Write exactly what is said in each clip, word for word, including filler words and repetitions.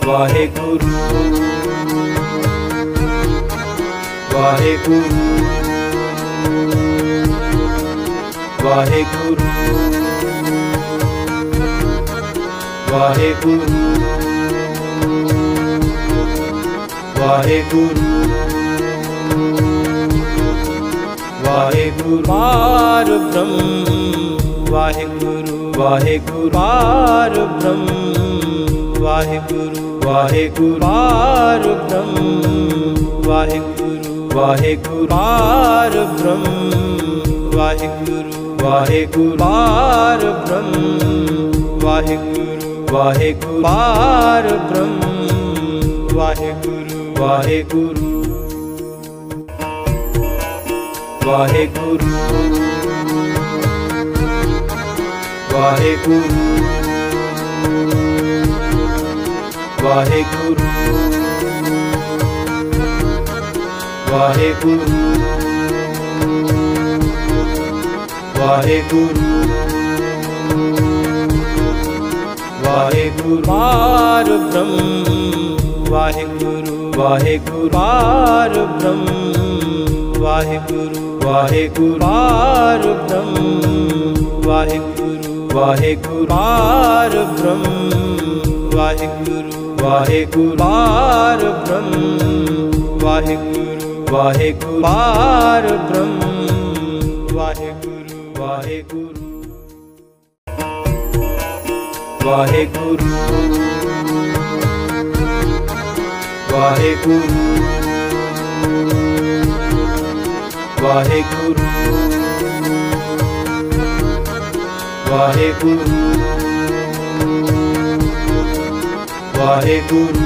वाहेगुरु वाहेगुरु वाहेगुरु वाहेगुरु वाहेगुरु वाहेगुरु पार ब्रह्म वाहेगुरु वाहेगुरु पार ब्रह्म वाहेगुरु वाहेगुरु पार ब्रह्म वाहेगुरु वाहेगुरु पार ब्रह्म वाहेगुरु वाहेगुरु पार ब्रह्म वाहेगुरु वाहेगुरु पार ब्रह्म वाहेगुरु वाहेगुरु वाहेगुरु वाहेगुरु वाहेगुरु वाहेगुरु वाहेगुरु वाहेगुरु पार ब्रह्म वाहेगुरु वाहेगुरु पार ब्रह्म वाहेगुरु वाहेगुरु पार ब्रह्म वाहेगुरु वाहेगुरु पार ब्रह्म वाहेगुरु वाहेगुरु पार ब्रह्म वाहेगुरु वाहेगुरु पार ब्रह्म वाहेगुरु वाहेगुरु वाहेगुरु वाहेगुरु वाहेगुरु वाहेगुरु वाहेगुरु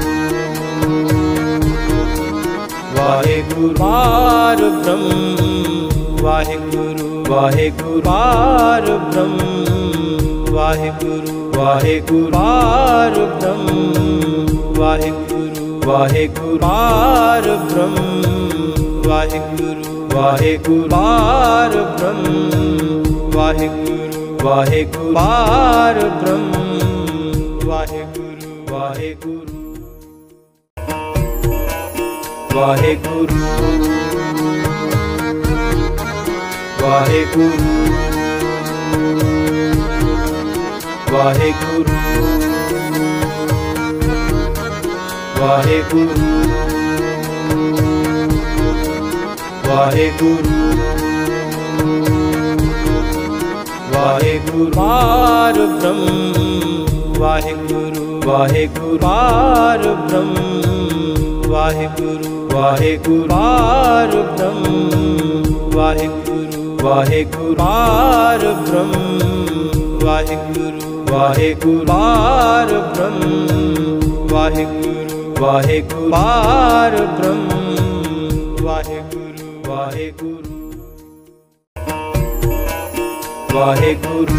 वाहेगुरु पार ब्रह्म वाहेगुरु वाहेगुरु पार ब्रह्म वाहेगुरु वाहेगुरु पार ब्रह्म वाहेगुरु वाहेगुरु पार ब्रह्म वाहेगुरु वाहेगुरु पार ब्रह्म वाहेगुरु वाहेगुरु पार ब्रह्म वाहेगुरु वाहेगुरु वाहेगुरु वाहेगुरु वाहेगुरु वाहेगुरु वाहेगुरु वाहेगुरु पार ब्रह्म वाहेगुरु वाहेगुरु पार ब्रह्म वाहेगुरु वाहेगुरु पार ब्रह्म वाहेगुरु वाहेगुरु पार ब्रह्म वाहेगुरु वाहेगुरु पार ब्रह्म वाहेगुरु वाहेगुरु पार ब्रह्म वाहेगुरु वाहेगुरु वाहेगुरु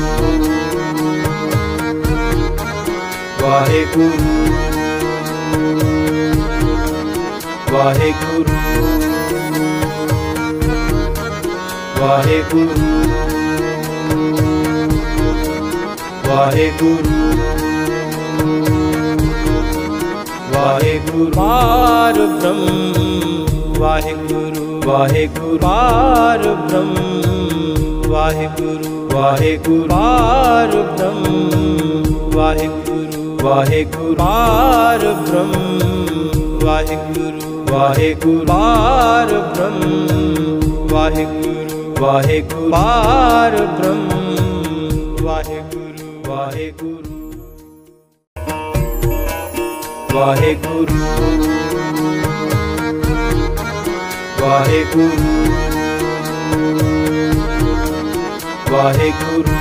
वाहेगुरु वाहेगुरु वाहेगुरु वाहेगुरु वाहेगुरु पार ब्रह्म वाहेगुरु वाहेगुरु पार ब्रह्म वाहेगुरु वाहेगुरु पार ब्रह्म वाहेगुरु वाहेगुरु पार ब्रह्म वाहेगुरु वाहेगुरु पार ब्रह्म वाहेगुरु वाहेगुरु पार ब्रह्म वाहेगुरु वाहेगुरु वाहेगुरु वाहेगुरु वाहेगुरु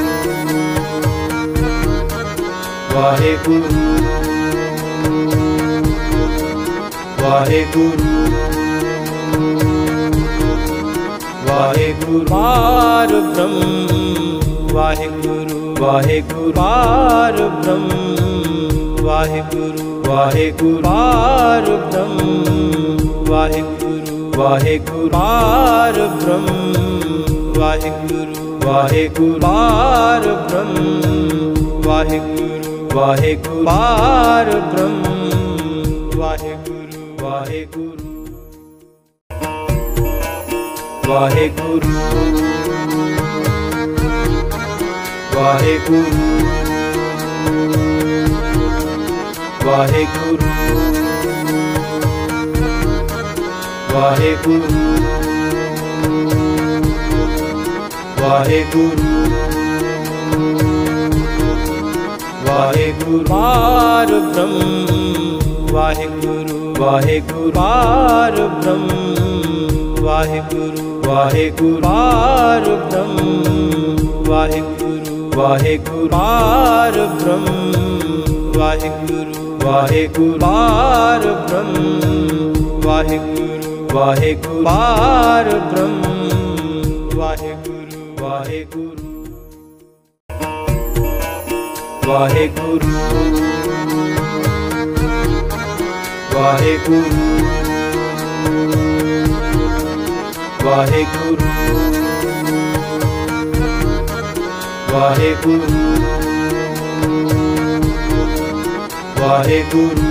वाहेगुरु वाहेगुरु वाहेगुरु पार ब्रह्म वाहेगुरु वाहेगुरु पार ब्रह्म वाहेगुरु वाहेगुरु पार ब्रह्म वाहेगुरु वाहेगुरु पार ब्रह्म वाहेगुरु वाहेगुरु पार ब्रह्म वाहेगुरु ਵਾਹਿਗੁਰੂ ਪਾਰ ਬ੍ਰਹਮ ਵਾਹਿਗੁਰੂ ਵਾਹਿਗੁਰੂ ਵਾਹਿਗੁਰੂ ਵਾਹਿਗੁਰੂ ਵਾਹਿਗੁਰੂ ਵਾਹਿਗੁਰੂ ਵਾਹਿਗੁਰੂ ਵਾਹਿਗੁਰੂ ਪਾਰ ਬ੍ਰਹਮ ਵਾਹਿਗੁਰੂ ਵਾਹਿਗੁਰੂ ਪਾਰ ਬ੍ਰਹਮ ਵਾਹਿਗੁਰੂ ਵਾਹਿਗੁਰੂ ਪਾਰ ਬ੍ਰਹਮ ਵਾਹਿਗੁਰੂ ਵਾਹਿਗੁਰੂ ਪਾਰ ਬ੍ਰਹਮ ਵਾਹਿਗੁਰੂ ਵਾਹਿਗੁਰੂ ਪਾਰ ਬ੍ਰਹਮ ਵਾਹਿਗੁਰੂ ਵਾਹਿਗੁਰੂ ਪਾਰ ਬ੍ਰਹਮ ਵਾਹਿਗੁਰੂ ਵਾਹਿਗੁਰੂ ਵਾਹਿਗੁਰੂ ਵਾਹਿਗੁਰੂ ਵਾਹਿਗੁਰੂ ਵਾਹਿਗੁਰੂ ਵਾਹਿਗੁਰੂ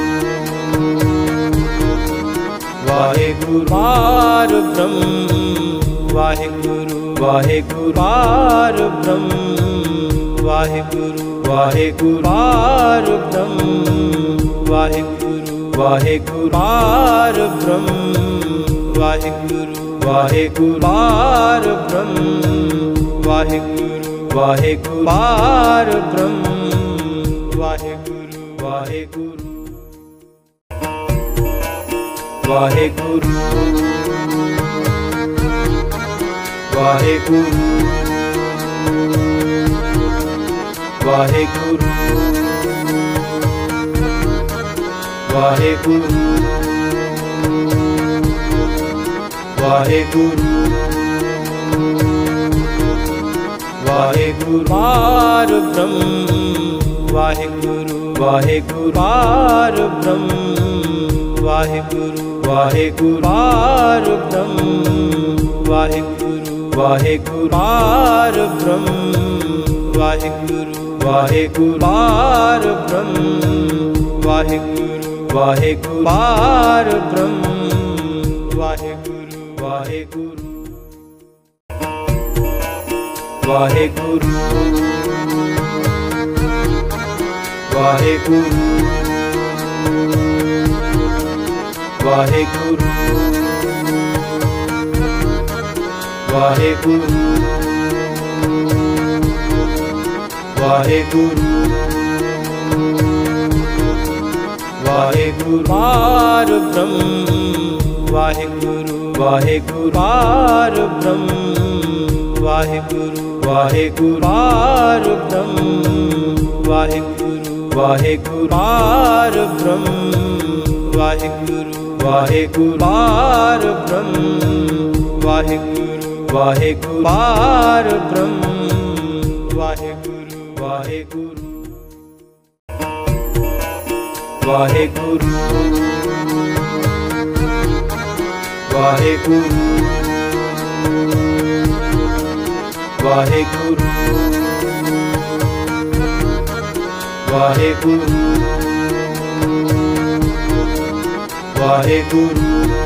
ਵਾਹਿਗੁਰੂ ਪਾਰ ਬ੍ਰਹਮ ਵਾਹਿਗੁਰੂ ਵਾਹਿਗੁਰੂ ਪਾਰ ਬ੍ਰਹਮ ਵਾਹਿਗੁਰੂ ਵਾਹਿਗੁਰੂ ਪਾਰ ਬ੍ਰਹਮ ਵਾਹਿਗੁਰੂ ਵਾਹਿਗੁਰੂ ਪਾਰ ਬ੍ਰਹਮ ਵਾਹਿਗੁਰੂ ਵਾਹਿਗੁਰੂ ਪਾਰ ਬ੍ਰਹਮ ਵਾਹਿਗੁਰੂ ਵਾਹਿਗੁਰੂ ਪਾਰ ਬ੍ਰਹਮ ਵਾਹਿਗੁਰੂ ਵਾਹਿਗੁਰੂ ਵਾਹਿਗੁਰੂ ਵਾਹਿਗੁਰੂ ਵਾਹਿਗੁਰੂ ਵਾਹਿਗੁਰੂ ਵਾਹਿਗੁਰੂ ਵਾਹਿਗੁਰੂ ਪਾਰ ਬ੍ਰਹਮ ਵਾਹਿਗੁਰੂ ਵਾਹਿਗੁਰੂ ਪਾਰ ਬ੍ਰਹਮ ਵਾਹਿਗੁਰੂ ਵਾਹਿਗੁਰੂ ਪਾਰ ਬ੍ਰਹਮ ਵਾਹਿਗੁਰੂ ਵਾਹਿਗੁਰੂ ਪਾਰ ਬ੍ਰਹਮ ਵਾਹਿਗੁਰੂ ਵਾਹਿਗੁਰੂ ਪਾਰ ਬ੍ਰਹਮ ਵਾਹਿਗੁਰੂ ਵਾਹਿਗੁਰੂ ਪਾਰ ਬ੍ਰਹਮ ਵਾਹਿਗੁਰੂ ਵਾਹਿਗੁਰੂ ਵਾਹਿਗੁਰੂ ਵਾਹਿਗੁਰੂ ਵਾਹਿਗੁਰੂ ਵਾਹਿਗੁਰੂ ਵਾਹਿਗੁਰੂ ਵਾਹਿਗੁਰੂ ਪਾਰ ਬ੍ਰਹਮ ਵਾਹਿਗੁਰੂ ਵਾਹਿਗੁਰੂ ਪਾਰ ਬ੍ਰਹਮ ਵਾਹਿਗੁਰੂ ਵਾਹਿਗੁਰੂ ਪਾਰ ਬ੍ਰਹਮ ਵਾਹਿਗੁਰੂ ਵਾਹਿਗੁਰੂ ਪਾਰ ਬ੍ਰਹਮ ਵਾਹਿਗੁਰੂ ਵਾਹਿਗੁਰੂ ਪਾਰ ਬ੍ਰਹਮ ਵਾਹਿਗੁਰੂ ਵਾਹਿਗੁਰੂ ਪਾਰ ਬ੍ਰਹਮ ਵਾਹਿਗੁਰੂ ਵਾਹਿਗੁਰੂ ਵਾਹਿਗੁਰੂ ਵਾਹਿਗੁਰੂ ਵਾਹਿਗੁਰੂ ਵਾਹਿਗੁਰੂ ਵਾਹਿਗੁਰੂ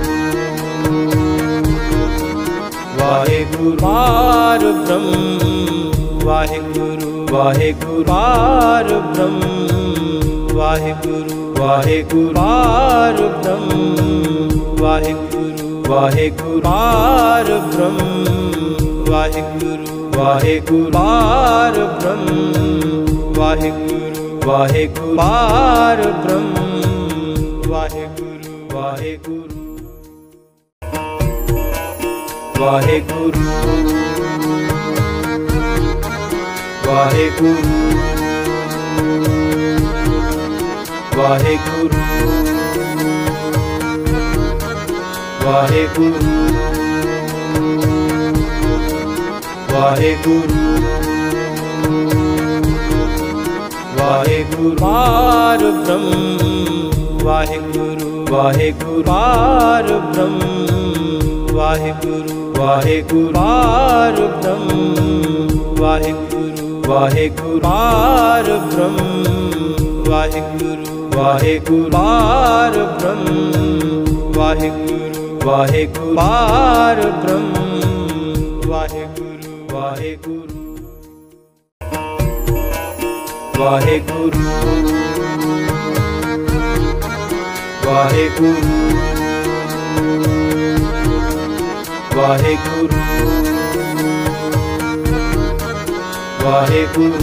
ਵਾਹਿਗੁਰੂ ਪਾਰ ਬ੍ਰਹਮ ਵਾਹਿਗੁਰੂ ਵਾਹਿਗੁਰੂ ਪਾਰ ਬ੍ਰਹਮ ਵਾਹਿਗੁਰੂ ਵਾਹਿਗੁਰੂ ਪਾਰ ਬ੍ਰਹਮ ਵਾਹਿਗੁਰੂ ਵਾਹਿਗੁਰੂ ਪਾਰ ਬ੍ਰਹਮ ਵਾਹਿਗੁਰੂ ਵਾਹਿਗੁਰੂ ਪਾਰ ਬ੍ਰਹਮ ਵਾਹਿਗੁਰੂ ਵਾਹਿਗੁਰੂ ਪਾਰ ਬ੍ਰਹਮ ਵਾਹਿਗੁਰੂ ਵਾਹਿਗੁਰੂ ਵਾਹਿਗੁਰੂ ਵਾਹਿਗੁਰੂ ਵਾਹਿਗੁਰੂ ਵਾਹਿਗੁਰੂ ਵਾਹਿਗੁਰੂ ਵਾਹਿਗੁਰੂ ਪਾਰ ਬ੍ਰਹਮ ਵਾਹਿਗੁਰੂ ਵਾਹਿਗੁਰੂ ਪਾਰ ਬ੍ਰਹਮ ਵਾਹਿਗੁਰੂ ਵਾਹਿਗੁਰੂ ਪਾਰ ਬ੍ਰਹਮ ਵਾਹਿਗੁਰੂ ਵਾਹਿਗੁਰੂ ਪਾਰ ਬ੍ਰਹਮ ਵਾਹਿਗੁਰੂ ਵਾਹਿਗੁਰੂ ਪਾਰ ਬ੍ਰਹਮ ਵਾਹਿਗੁਰੂ ਵਾਹਿਗੁਰੂ ਪਾਰ ਬ੍ਰਹਮ ਵਾਹਿਗੁਰੂ ਵਾਹਿਗੁਰੂ ਵਾਹਿਗੁਰੂ ਵਾਹਿਗੁਰੂ ਵਾਹਿਗੁਰੂ ਵਾਹਿਗੁਰੂ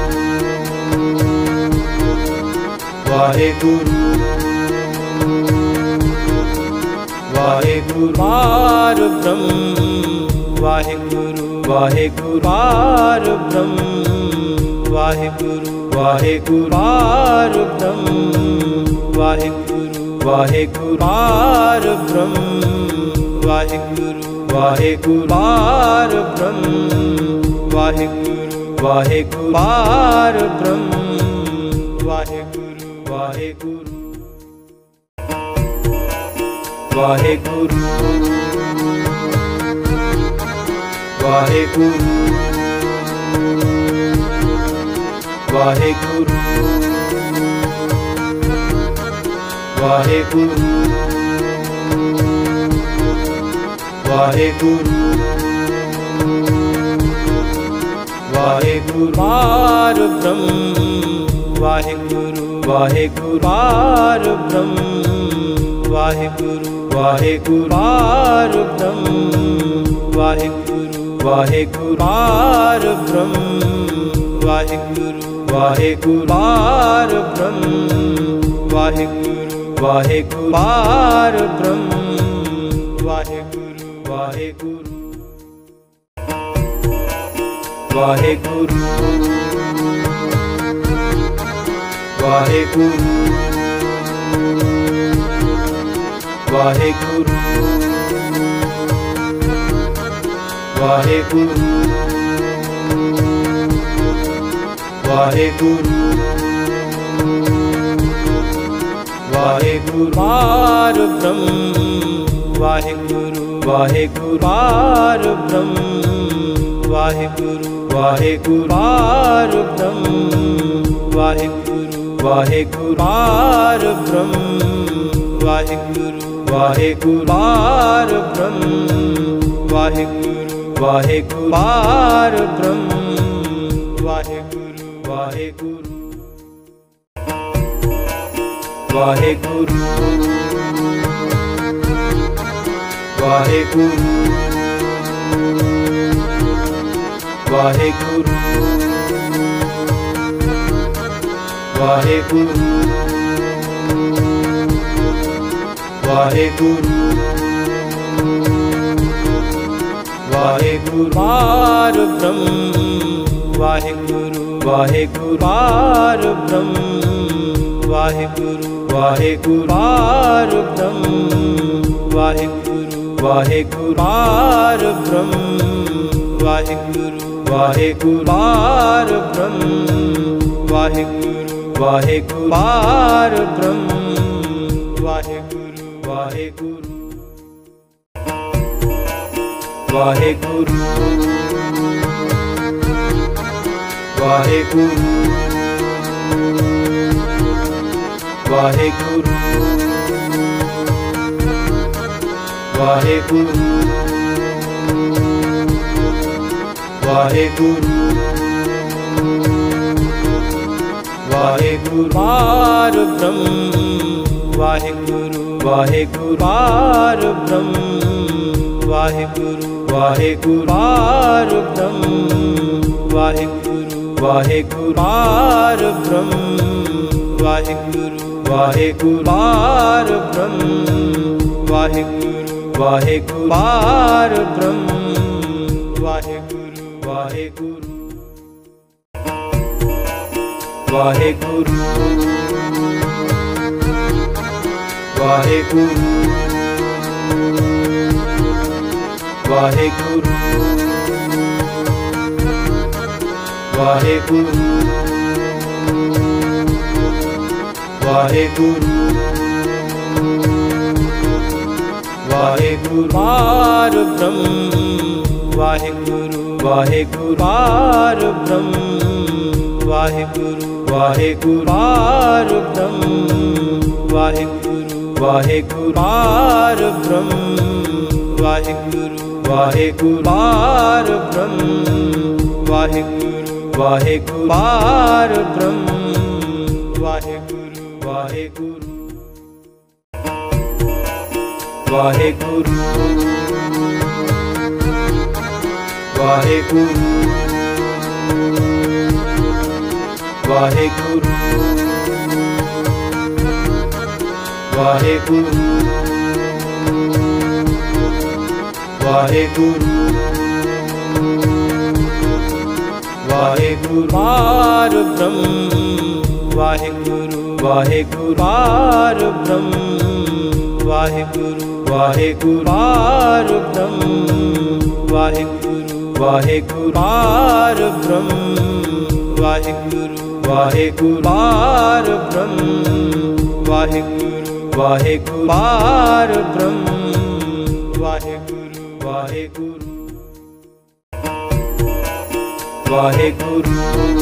ਵਾਹਿਗੁਰੂ ਵਾਹਿਗੁਰੂ ਪਾਰ ਬ੍ਰਹਮ ਵਾਹਿਗੁਰੂ ਵਾਹਿਗੁਰੂ ਪਾਰ ਬ੍ਰਹਮ ਵਾਹਿਗੁਰੂ ਵਾਹਿਗੁਰੂ ਪਾਰ ਬ੍ਰਹਮ ਵਾਹਿਗੁਰੂ ਵਾਹਿਗੁਰੂ ਪਾਰ ਬ੍ਰਹਮ ਵਾਹਿਗੁਰੂ ਵਾਹਿਗੁਰੂ ਪਾਰ ਬ੍ਰਹਮ ਵਾਹਿਗੁਰੂ ਵਾਹਿਗੁਰੂ ਪਾਰ ਬ੍ਰਹਮ ਵਾਹਿਗੁਰੂ ਵਾਹਿਗੁਰੂ ਵਾਹਿਗੁਰੂ ਵਾਹਿਗੁਰੂ ਵਾਹਿਗੁਰੂ ਵਾਹਿਗੁਰੂ ਵਾਹਿਗੁਰੂ ਵਾਹਿਗੁਰੂ ਪਾਰ ਬ੍ਰਹਮ ਵਾਹਿਗੁਰੂ ਵਾਹਿਗੁਰੂ ਪਾਰ ਬ੍ਰਹਮ ਵਾਹਿਗੁਰੂ ਵਾਹਿਗੁਰੂ ਪਾਰ ਬ੍ਰਹਮ ਵਾਹਿਗੁਰੂ ਵਾਹਿਗੁਰੂ ਪਾਰ ਬ੍ਰਹਮ ਵਾਹਿਗੁਰੂ ਵਾਹਿਗੁਰੂ ਪਾਰ ਬ੍ਰਹਮ ਵਾਹਿਗੁਰੂ ਵਾਹਿਗੁਰੂ ਪਾਰ ਬ੍ਰਹਮ ਵਾਹਿਗੁਰੂ ਵਾਹਿਗੁਰੂ ਵਾਹਿਗੁਰੂ ਵਾਹਿਗੁਰੂ ਵਾਹਿਗੁਰੂ ਵਾਹਿਗੁਰੂ ਵਾਹਿਗੁਰੂ ਵਾਹਿਗੁਰੂ ਪਾਰ ਬ੍ਰਹਮ ਵਾਹਿਗੁਰੂ ਵਾਹਿਗੁਰੂ ਪਾਰ ਬ੍ਰਹਮ ਵਾਹਿਗੁਰੂ ਵਾਹਿਗੁਰੂ ਪਾਰ ਬ੍ਰਹਮ ਵਾਹਿਗੁਰੂ ਵਾਹਿਗੁਰੂ ਪਾਰ ਬ੍ਰਹਮ ਵਾਹਿਗੁਰੂ ਵਾਹਿਗੁਰੂ ਪਾਰ ਬ੍ਰਹਮ ਵਾਹਿਗੁਰੂ ਵਾਹਿਗੁਰੂ ਪਾਰ ਬ੍ਰਹਮ ਵਾਹਿਗੁਰੂ ਵਾਹਿਗੁਰੂ ਵਾਹਿਗੁਰੂ ਵਾਹਿਗੁਰੂ ਵਾਹਿਗੁਰੂ ਵਾਹਿਗੁਰੂ ਵਾਹਿਗੁਰੂ ਵਾਹਿਗੁਰੂ ਪਾਰ ਬ੍ਰਹਮ ਵਾਹਿਗੁਰੂ ਵਾਹਿਗੁਰੂ ਪਾਰ ਬ੍ਰਹਮ ਵਾਹਿਗੁਰੂ ਵਾਹਿਗੁਰੂ ਪਾਰ ਬ੍ਰਹਮ ਵਾਹਿਗੁਰੂ ਵਾਹਿਗੁਰੂ ਪਾਰ ਬ੍ਰਹਮ ਵਾਹਿਗੁਰੂ ਵਾਹਿਗੁਰੂ ਪਾਰ ਬ੍ਰਹਮ ਵਾਹਿਗੁਰੂ ਵਾਹਿਗੁਰੂ ਪਾਰ ਬ੍ਰਹਮ ਵਾਹਿਗੁਰੂ ਵਾਹਿਗੁਰੂ ਵਾਹਿਗੁਰੂ ਵਾਹਿਗੁਰੂ ਵਾਹਿਗੁਰੂ ਵਾਹਿਗੁਰੂ ਵਾਹਿਗੁਰੂ ਵਾਹਿਗੁਰੂ ਪਾਰ ਬ੍ਰਹਮ ਵਾਹਿਗੁਰੂ ਵਾਹਿਗੁਰੂ ਪਾਰ ਬ੍ਰਹਮ ਵਾਹਿਗੁਰੂ ਵਾਹਿਗੁਰੂ ਪਾਰ ਬ੍ਰਹਮ ਵਾਹਿਗੁਰੂ ਵਾਹਿਗੁਰੂ ਪਾਰ ਬ੍ਰਹਮ ਵਾਹਿਗੁਰੂ ਵਾਹਿਗੁਰੂ ਪਾਰ ਬ੍ਰਹਮ ਵਾਹਿਗੁਰੂ ਵਾਹਿਗੁਰੂ ਪਾਰ ਬ੍ਰਹਮ ਵਾਹਿਗੁਰੂ ਵਾਹਿਗੁਰੂ ਵਾਹਿਗੁਰੂ ਵਾਹਿਗੁਰੂ ਵਾਹਿਗੁਰੂ ਵਾਹਿਗੁਰੂ ਵਾਹਿਗੁਰੂ ਵਾਹਿਗੁਰੂ ਪਾਰ ਬ੍ਰਹਮ ਵਾਹਿਗੁਰੂ ਵਾਹਿਗੁਰੂ ਪਾਰ ਬ੍ਰਹਮ ਵਾਹਿਗੁਰੂ ਵਾਹਿਗੁਰੂ ਪਾਰ ਬ੍ਰਹਮ ਵਾਹਿਗੁਰੂ ਵਾਹਿਗੁਰੂ ਪਾਰ ਬ੍ਰਹਮ ਵਾਹਿਗੁਰੂ ਵਾਹਿਗੁਰੂ ਪਾਰ ਬ੍ਰਹਮ ਵਾਹਿਗੁਰੂ ਵਾਹਿਗੁਰੂ ਪਾਰ ਬ੍ਰਹਮ ਵਾਹਿਗੁਰੂ ਵਾਹਿਗੁਰੂ ਵਾਹਿਗੁਰੂ ਵਾਹਿਗੁਰੂ ਵਾਹਿਗੁਰੂ ਵਾਹਿਗੁਰੂ ਵਾਹਿਗੁਰੂ ਵਾਹਿਗੁਰੂ ਪਾਰ ਬ੍ਰਹਮ ਵਾਹਿਗੁਰੂ ਵਾਹਿਗੁਰੂ ਪਾਰ ਬ੍ਰਹਮ ਵਾਹਿਗੁਰੂ ਵਾਹਿਗੁਰੂ ਪਾਰ ਬ੍ਰਹਮ ਵਾਹਿਗੁਰੂ ਵਾਹਿਗੁਰੂ ਪਾਰ ਬ੍ਰਹਮ ਵਾਹਿਗੁਰੂ ਵਾਹਿਗੁਰੂ ਪਾਰ ਬ੍ਰਹਮ ਵਾਹਿਗੁਰੂ ਵਾਹਿਗੁਰੂ ਪਾਰ ਬ੍ਰਹਮ ਵਾਹਿਗੁਰੂ ਵਾਹਿਗੁਰੂ ਵਾਹਿਗੁਰੂ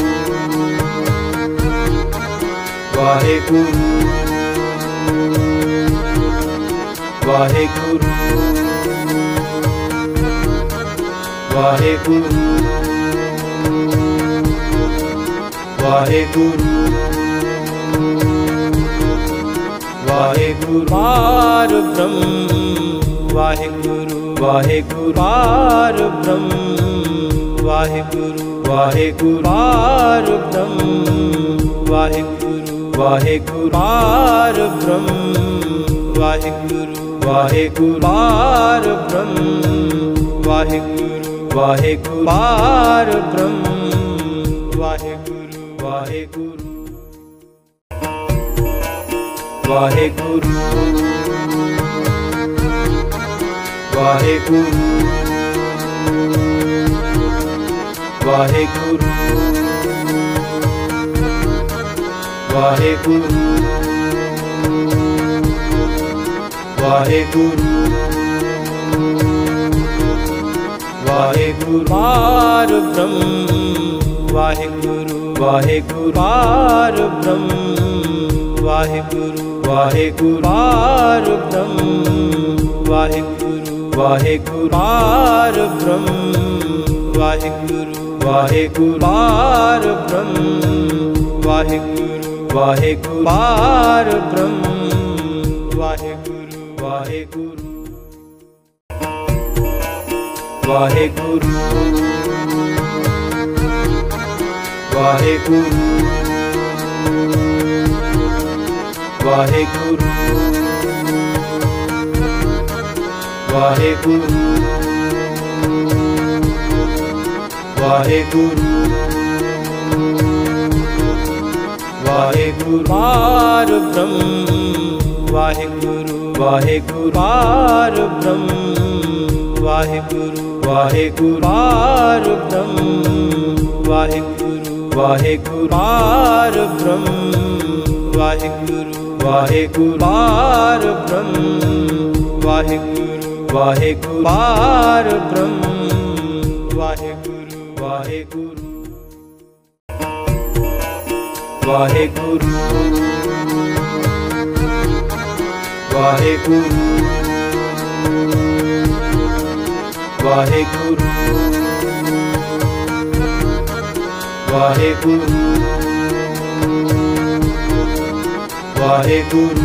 ਵਾਹਿਗੁਰੂ ਵਾਹਿਗੁਰੂ ਵਾਹਿਗੁਰੂ ਵਾਹਿਗੁਰੂ ਵਾਹਿਗੁਰੂ ਪਾਰ ਬ੍ਰਹਮ ਵਾਹਿਗੁਰੂ ਵਾਹਿਗੁਰੂ ਪਾਰ ਬ੍ਰਹਮ ਵਾਹਿਗੁਰੂ ਵਾਹਿਗੁਰੂ ਪਾਰ ਬ੍ਰਹਮ ਵਾਹਿਗੁਰੂ ਵਾਹਿਗੁਰੂ ਪਾਰ ਬ੍ਰਹਮ ਵਾਹਿਗੁਰੂ ਵਾਹਿਗੁਰੂ ਪਾਰ ਬ੍ਰਹਮ ਵਾਹਿਗੁਰੂ ਵਾਹਿਗੁਰੂ ਪਾਰ ਬ੍ਰਹਮ ਵਾਹਿਗੁਰੂ ਵਾਹਿਗੁਰੂ ਵਾਹਿਗੁਰੂ ਵਾਹਿਗੁਰੂ ਵਾਹਿਗੁਰੂ ਵਾਹਿਗੁਰੂ ਵਾਹਿਗੁਰੂ ਵਾਹਿਗੁਰੂ ਪਾਰ ਬ੍ਰਹਮ ਵਾਹਿਗੁਰੂ ਵਾਹਿਗੁਰੂ ਪਾਰ ਬ੍ਰਹਮ ਵਾਹਿਗੁਰੂ ਵਾਹਿਗੁਰੂ ਪਾਰ ਬ੍ਰਹਮ ਵਾਹਿਗੁਰੂ ਵਾਹਿਗੁਰੂ ਪਾਰ ਬ੍ਰਹਮ ਵਾਹਿਗੁਰੂ ਵਾਹਿਗੁਰੂ ਪਾਰ ਬ੍ਰਹਮ ਵਾਹਿਗੁਰੂ ਵਾਹਿਗੁਰੂ ਪਾਰ ਬ੍ਰਹਮ ਵਾਹਿਗੁਰੂ ਵਾਹਿਗੁਰੂ ਵਾਹਿਗੁਰੂ ਵਾਹਿਗੁਰੂ ਵਾਹਿਗੁਰੂ ਵਾਹਿਗੁਰੂ ਵਾਹਿਗੁਰੂ ਵਾਹਿਗੁਰੂ ਪਾਰ ਬ੍ਰਹਮ ਵਾਹਿਗੁਰੂ ਵਾਹਿਗੁਰੂ ਪਾਰ ਬ੍ਰਹਮ ਵਾਹਿਗੁਰੂ ਵਾਹਿਗੁਰੂ ਪਾਰ ਬ੍ਰਹਮ ਵਾਹਿਗੁਰੂ ਵਾਹਿਗੁਰੂ ਪਾਰ ਬ੍ਰਹਮ ਵਾਹਿਗੁਰੂ ਵਾਹਿਗੁਰੂ ਪਾਰ ਬ੍ਰਹਮ ਵਾਹਿਗੁਰੂ ਵਾਹਿਗੁਰੂ ਪਾਰ ਬ੍ਰਹਮ ਵਾਹਿਗੁਰੂ ਵਾਹਿਗੁਰੂ ਵਾਹਿਗੁਰੂ ਵਾਹਿਗੁਰੂ ਵਾਹਿਗੁਰੂ ਵਾਹਿਗੁਰੂ ਵਾਹਿਗੁਰੂ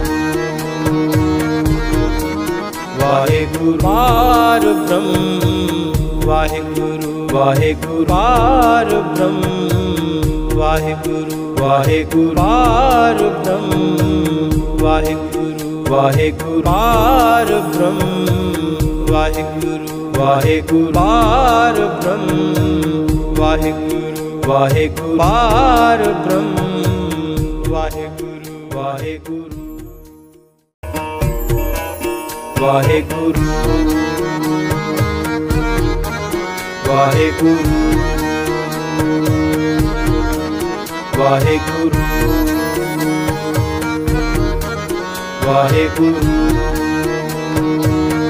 ਵਾਹਿਗੁਰੂ ਪਾਰ ਬ੍ਰਹਮ ਵਾਹਿਗੁਰੂ ਵਾਹਿਗੁਰੂ ਪਾਰ ਬ੍ਰਹਮ ਵਾਹਿਗੁਰੂ ਵਾਹਿਗੁਰੂ ਪਾਰ ਬ੍ਰਹਮ ਵਾਹਿਗੁਰੂ ਵਾਹਿਗੁਰੂ ਪਾਰ ਬ੍ਰਹਮ ਵਾਹਿਗੁਰੂ ਵਾਹਿਗੁਰੂ ਪਾਰ ਬ੍ਰਹਮ ਵਾਹਿਗੁਰੂ ਵਾਹਿਗੁਰੂ ਪਾਰ ਬ੍ਰਹਮ ਵਾਹਿਗੁਰੂ ਵਾਹਿਗੁਰੂ ਵਾਹਿਗੁਰੂ ਵਾਹਿਗੁਰੂ ਵਾਹਿਗੁਰੂ ਵਾਹਿਗੁਰੂ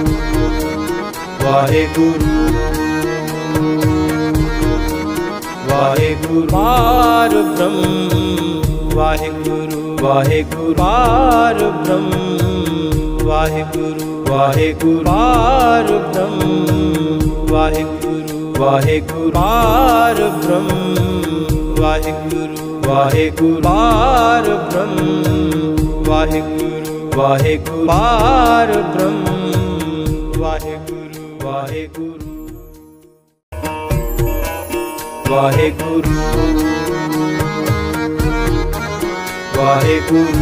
ਵਾਹਿਗੁਰੂ ਵਾਹਿਗੁਰੂ ਪਾਰ ਬ੍ਰਹਮ ਵਾਹਿਗੁਰੂ ਵਾਹਿਗੁਰੂ ਪਾਰ ਬ੍ਰਹਮ ਵਾਹਿਗੁਰੂ ਵਾਹਿਗੁਰੂ ਪਾਰ ਬ੍ਰਹਮ ਵਾਹਿਗੁਰੂ ਵਾਹਿਗੁਰੂ ਪਾਰ ਬ੍ਰਹਮ ਵਾਹਿਗੁਰੂ ਵਾਹਿਗੁਰੂ ਪਾਰ ਬ੍ਰਹਮ ਵਾਹਿਗੁਰੂ ਵਾਹਿਗੁਰੂ ਪਾਰ ਬ੍ਰਹਮ ਵਾਹਿਗੁਰੂ ਵਾਹਿਗੁਰੂ ਵਾਹਿਗੁਰੂ ਵਾਹਿਗੁਰੂ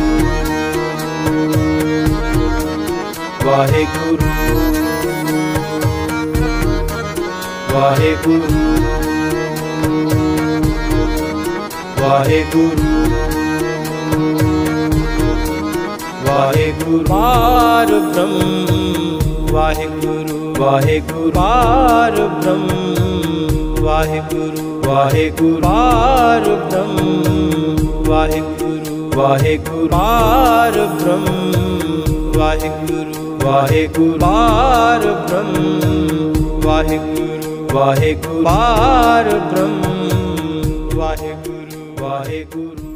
ਵਾਹਿਗੁਰੂ ਵਾਹਿਗੁਰੂ ਵਾਹਿਗੁਰੂ ਵਾਹਿਗੁਰੂ ਪਾਰ ਬ੍ਰਹਮ ਵਾਹਿਗੁਰੂ ਵਾਹਿਗੁਰੂ ਪਾਰ ਬ੍ਰਹਮ ਵਾਹਿਗੁਰੂ ਵਾਹਿਗੁਰੂ ਪਾਰ ਬ੍ਰਹਮ ਵਾਹਿਗੁਰੂ ਵਾਹਿਗੁਰੂ ਪਾਰ ਬ੍ਰਹਮ ਵਾਹਿਗੁਰੂ ਵਾਹਿਗੁਰੂ ਪਾਰ ਬ੍ਰਹਮ ਵਾਹਿਗੁਰੂ ਵਾਹਿਗੁਰੂ ਪਾਰ ਬ੍ਰਹਮ ਵਾਹਿਗੁਰੂ ਵਾਹਿਗੁਰੂ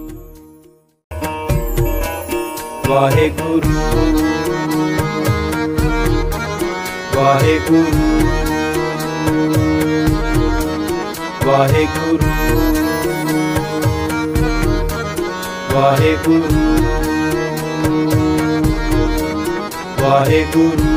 ਵਾਹਿਗੁਰੂ ਵਾਹਿਗੁਰੂ ਵਾਹਿਗੁਰੂ ਵਾਹਿਗੁਰੂ ਵਾਹਿਗੁਰੂ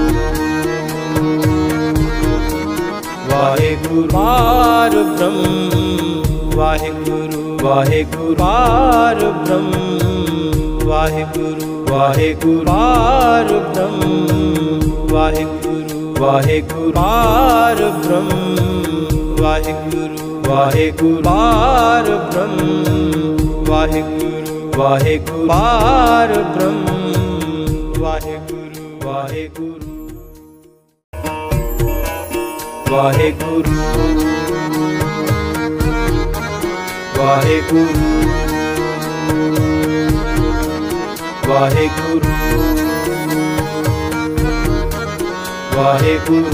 ਵਾਹਿਗੁਰੂ ਪਾਰ ਬ੍ਰਹਮ ਵਾਹਿਗੁਰੂ ਵਾਹਿਗੁਰੂ ਪਾਰ ਬ੍ਰਹਮ ਵਾਹਿਗੁਰੂ ਵਾਹਿਗੁਰੂ ਪਾਰ ਬ੍ਰਹਮ ਵਾਹਿਗੁਰੂ ਵਾਹਿਗੁਰੂ ਪਾਰ ਬ੍ਰਹਮ ਵਾਹਿਗੁਰੂ ਵਾਹਿਗੁਰੂ ਪਾਰ ਬ੍ਰਹਮ ਵਾਹਿਗੁਰੂ ਵਾਹਿਗੁਰੂ ਪਾਰ ਬ੍ਰਹਮ ਵਾਹਿਗੁਰੂ ਵਾਹਿਗੁਰੂ ਵਾਹਿਗੁਰੂ ਵਾਹਿਗੁਰੂ ਵਾਹਿਗੁਰੂ ਵਾਹਿਗੁਰੂ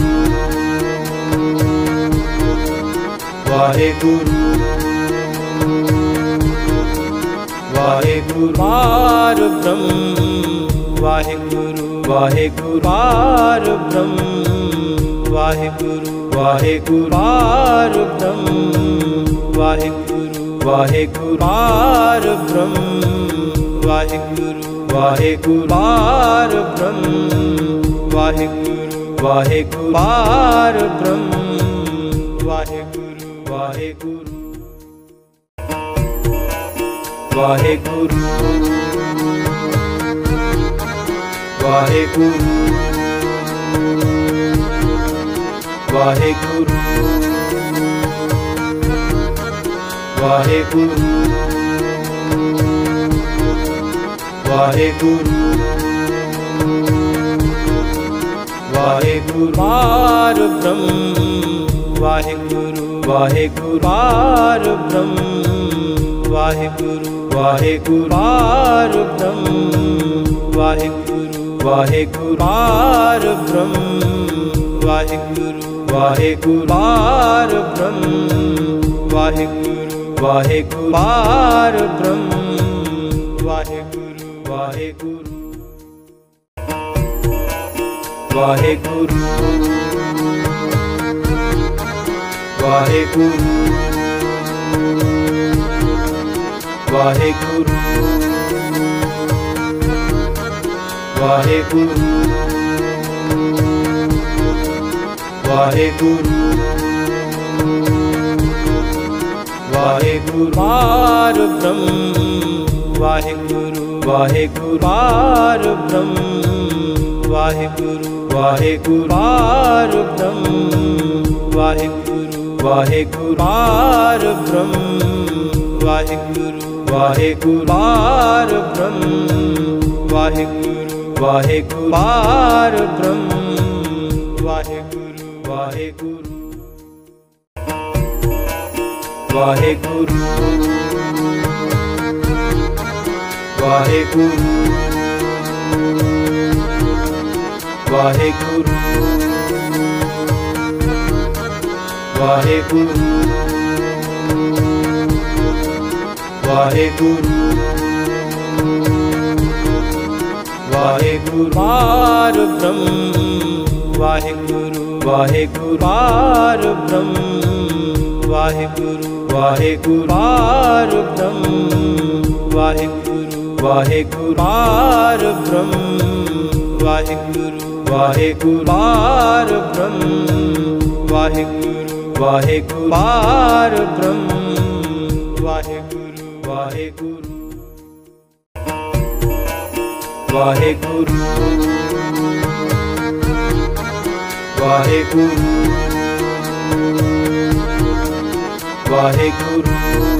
ਵਾਹਿਗੁਰੂ ਵਾਹਿਗੁਰੂ ਪਾਰ ਬ੍ਰਹਮ ਵਾਹਿਗੁਰੂ ਵਾਹਿਗੁਰੂ ਪਾਰ ਬ੍ਰਹਮ ਵਾਹਿਗੁਰੂ ਵਾਹਿਗੁਰੂ ਪਾਰ ਬ੍ਰਹਮ ਵਾਹਿਗੁਰੂ ਵਾਹਿਗੁਰੂ ਪਾਰ ਬ੍ਰਹਮ ਵਾਹਿਗੁਰੂ ਵਾਹਿਗੁਰੂ ਪਾਰ ਬ੍ਰਹਮ ਵਾਹਿਗੁਰੂ ਵਾਹਿਗੁਰੂ ਪਾਰ ਬ੍ਰਹਮ ਵਾਹਿਗੁਰੂ ਵਾਹਿਗੁਰੂ ਵਾਹਿਗੁਰੂ ਵਾਹਿਗੁਰੂ ਵਾਹਿਗੁਰੂ ਵਾਹਿਗੁਰੂ ਵਾਹਿਗੁਰੂ ਵਾਹਿਗੁਰੂ ਪਾਰ ਬ੍ਰਹਮ ਵਾਹਿਗੁਰੂ ਵਾਹਿਗੁਰੂ ਪਾਰ ਬ੍ਰਹਮ ਵਾਹਿਗੁਰੂ ਵਾਹਿਗੁਰੂ ਪਾਰ ਬ੍ਰਹਮ ਵਾਹਿਗੁਰੂ ਵਾਹਿਗੁਰੂ ਪਾਰ ਬ੍ਰਹਮ ਵਾਹਿਗੁਰੂ ਵਾਹਿਗੁਰੂ ਪਾਰ ਬ੍ਰਹਮ ਵਾਹਿਗੁਰੂ ਵਾਹਿਗੁਰੂ ਪਾਰ ਬ੍ਰਹਮ ਵਾਹਿਗੁਰੂ ਵਾਹਿਗੁਰੂ ਵਾਹਿਗੁਰੂ ਵਾਹਿਗੁਰੂ ਵਾਹਿਗੁਰੂ ਵਾਹਿਗੁਰੂ ਵਾਹਿਗੁਰੂ ਵਾਹਿਗੁਰੂ ਪਾਰ ਬ੍ਰਹਮ ਵਾਹਿਗੁਰੂ ਵਾਹਿਗੁਰੂ ਪਾਰ ਬ੍ਰਹਮ ਵਾਹਿਗੁਰੂ ਵਾਹਿਗੁਰੂ ਪਾਰ ਬ੍ਰਹਮ ਵਾਹਿਗੁਰੂ ਵਾਹਿਗੁਰੂ ਪਾਰ ਬ੍ਰਹਮ ਵਾਹਿਗੁਰੂ ਵਾਹਿਗੁਰੂ ਪਾਰ ਬ੍ਰਹਮ ਵਾਹਿਗੁਰੂ ਵਾਹਿਗੁਰੂ ਪਾਰ ਬ੍ਰਹਮ ਵਾਹਿਗੁਰੂ ਵਾਹਿਗੁਰੂ ਵਾਹਿਗੁਰੂ ਵਾਹਿਗੁਰੂ ਵਾਹਿਗੁਰੂ ਵਾਹਿਗੁਰੂ ਵਾਹਿਗੁਰੂ ਵਾਹਿਗੁਰੂ ਪਾਰ ਬ੍ਰਹਮ ਵਾਹਿਗੁਰੂ ਵਾਹਿਗੁਰੂ ਪਾਰ ਬ੍ਰਹਮ ਵਾਹਿਗੁਰੂ ਵਾਹਿਗੁਰੂ ਪਾਰ ਬ੍ਰਹਮ ਵਾਹਿਗੁਰੂ ਵਾਹਿਗੁਰੂ ਪਾਰ ਬ੍ਰਹਮ ਵਾਹਿਗੁਰੂ ਵਾਹਿਗੁਰੂ ਪਾਰ ਬ੍ਰਹਮ ਵਾਹਿਗੁਰੂ ਵਾਹਿਗੁਰੂ ਪਾਰ ਬ੍ਰਹਮ ਵਾਹਿਗੁਰੂ ਵਾਹਿਗੁਰੂ ਵਾਹਿਗੁਰੂ ਵਾਹਿਗੁਰੂ ਵਾਹਿਗੁਰੂ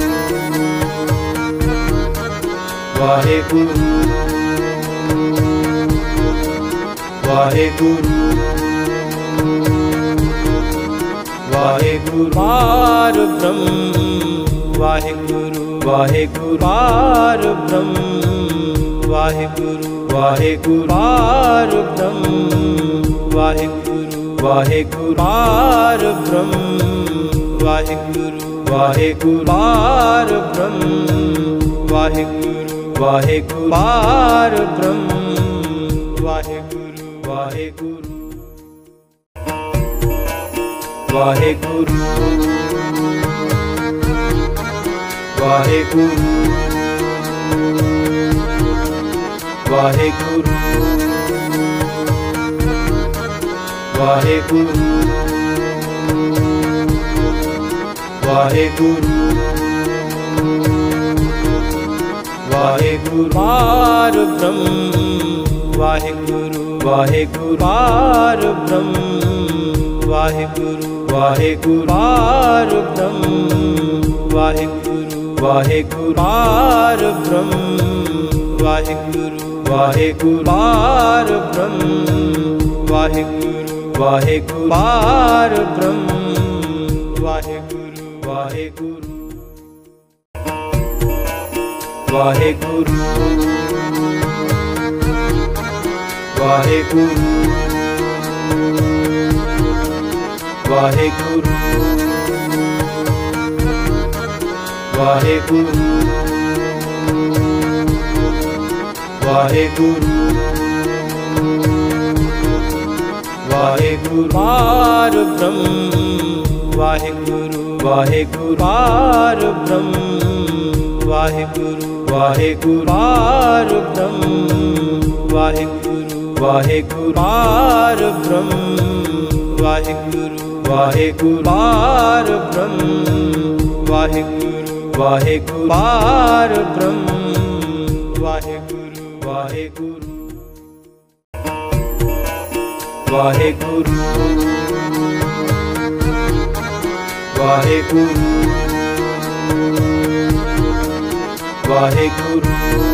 ਵਾਹਿਗੁਰੂ ਵਾਹਿਗੁਰੂ ਵਾਹਿਗੁਰੂ ਪਾਰ ਬ੍ਰਹਮ ਵਾਹਿਗੁਰੂ ਵਾਹਿਗੁਰੂ ਪਾਰ ਬ੍ਰਹਮ ਵਾਹਿਗੁਰੂ ਵਾਹਿਗੁਰੂ ਪਾਰ ਬ੍ਰਹਮ ਵਾਹਿਗੁਰੂ ਵਾਹਿਗੁਰੂ ਪਾਰ ਬ੍ਰਹਮ ਵਾਹਿਗੁਰੂ ਵਾਹਿਗੁਰੂ ਪਾਰ ਬ੍ਰਹਮ ਵਾਹਿਗੁਰੂ ਵਾਹਿਗੁਰੂ ਪਾਰ ਬ੍ਰਹਮ ਵਾਹਿਗੁਰੂ ਵਾਹਿਗੁਰੂ ਵਾਹਿਗੁਰੂ ਵਾਹਿਗੁਰੂ ਵਾਹਿਗੁਰੂ ਵਾਹਿਗੁਰੂ ਵਾਹਿਗੁਰੂ ਵਾਹਿਗੁਰੂ ਪਾਰ ਬ੍ਰਹਮ ਵਾਹਿਗੁਰੂ ਵਾਹਿਗੁਰੂ ਪਾਰ ਬ੍ਰਹਮ ਵਾਹਿਗੁਰੂ ਵਾਹਿਗੁਰੂ ਪਾਰ ਬ੍ਰਹਮ ਵਾਹਿਗੁਰੂ ਵਾਹਿਗੁਰੂ ਪਾਰ ਬ੍ਰਹਮ ਵਾਹਿਗੁਰੂ ਵਾਹਿਗੁਰੂ ਪਾਰ ਬ੍ਰਹਮ ਵਾਹਿਗੁਰੂ ਵਾਹਿਗੁਰੂ ਪਾਰ ਬ੍ਰਹਮ ਵਾਹਿਗੁਰੂ ਵਾਹਿਗੁਰੂ ਵਾਹਿਗੁਰੂ ਵਾਹਿਗੁਰੂ ਵਾਹਿਗੁਰੂ ਵਾਹਿਗੁਰੂ ਵਾਹਿਗੁਰੂ ਵਾਹਿਗੁਰੂ ਪਾਰ ਬ੍ਰਹਮ ਵਾਹਿਗੁਰੂ ਵਾਹਿਗੁਰੂ ਪਾਰ ਬ੍ਰਹਮ ਵਾਹਿਗੁਰੂ ਵਾਹਿਗੁਰੂ ਪਾਰ ਬ੍ਰਹਮ ਵਾਹਿਗੁਰੂ ਵਾਹਿਗੁਰੂ ਪਾਰ ਬ੍ਰਹਮ ਵਾਹਿਗੁਰੂ ਵਾਹਿਗੁਰੂ ਪਾਰ ਬ੍ਰਹਮ ਵਾਹਿਗੁਰੂ ਵਾਹਿਗੁਰੂ ਪਾਰ ਬ੍ਰਹਮ ਵਾਹਿਗੁਰੂ ਵਾਹਿਗੁਰੂ ਵਾਹਿਗੁਰੂ ਵਾਹਿਗੁਰੂ ਵਾਹਿਗੁਰੂ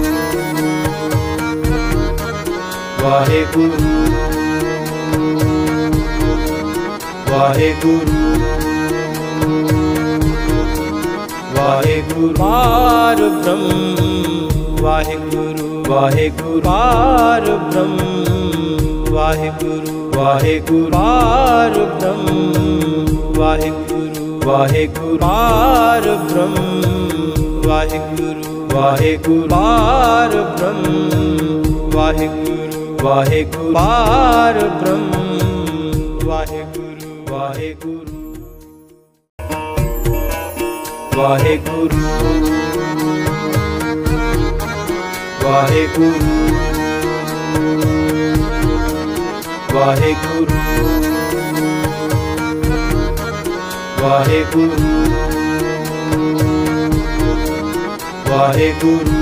ਵਾਹਿਗੁਰੂ ਵਾਹਿਗੁਰੂ ਵਾਹਿਗੁਰੂ ਪਾਰ ਬ੍ਰਹਮ ਵਾਹਿਗੁਰੂ ਵਾਹਿਗੁਰੂ ਪਾਰ ਬ੍ਰਹਮ ਵਾਹਿਗੁਰੂ ਵਾਹਿਗੁਰੂ ਪਾਰ ਬ੍ਰਹਮ ਵਾਹਿਗੁਰੂ ਵਾਹਿਗੁਰੂ ਪਾਰ ਬ੍ਰਹਮ ਵਾਹਿਗੁਰੂ ਵਾਹਿਗੁਰੂ ਪਾਰ ਬ੍ਰਹਮ ਵਾਹਿਗੁਰੂ ਵਾਹਿਗੁਰੂ ਪਾਰ ਬ੍ਰਹਮ ਵਾਹਿਗੁਰੂ ਵਾਹਿਗੁਰੂ ਵਾਹਿਗੁਰੂ ਵਾਹਿਗੁਰੂ ਵਾਹਿਗੁਰੂ ਵਾਹਿਗੁਰੂ ਵਾਹਿਗੁਰੂ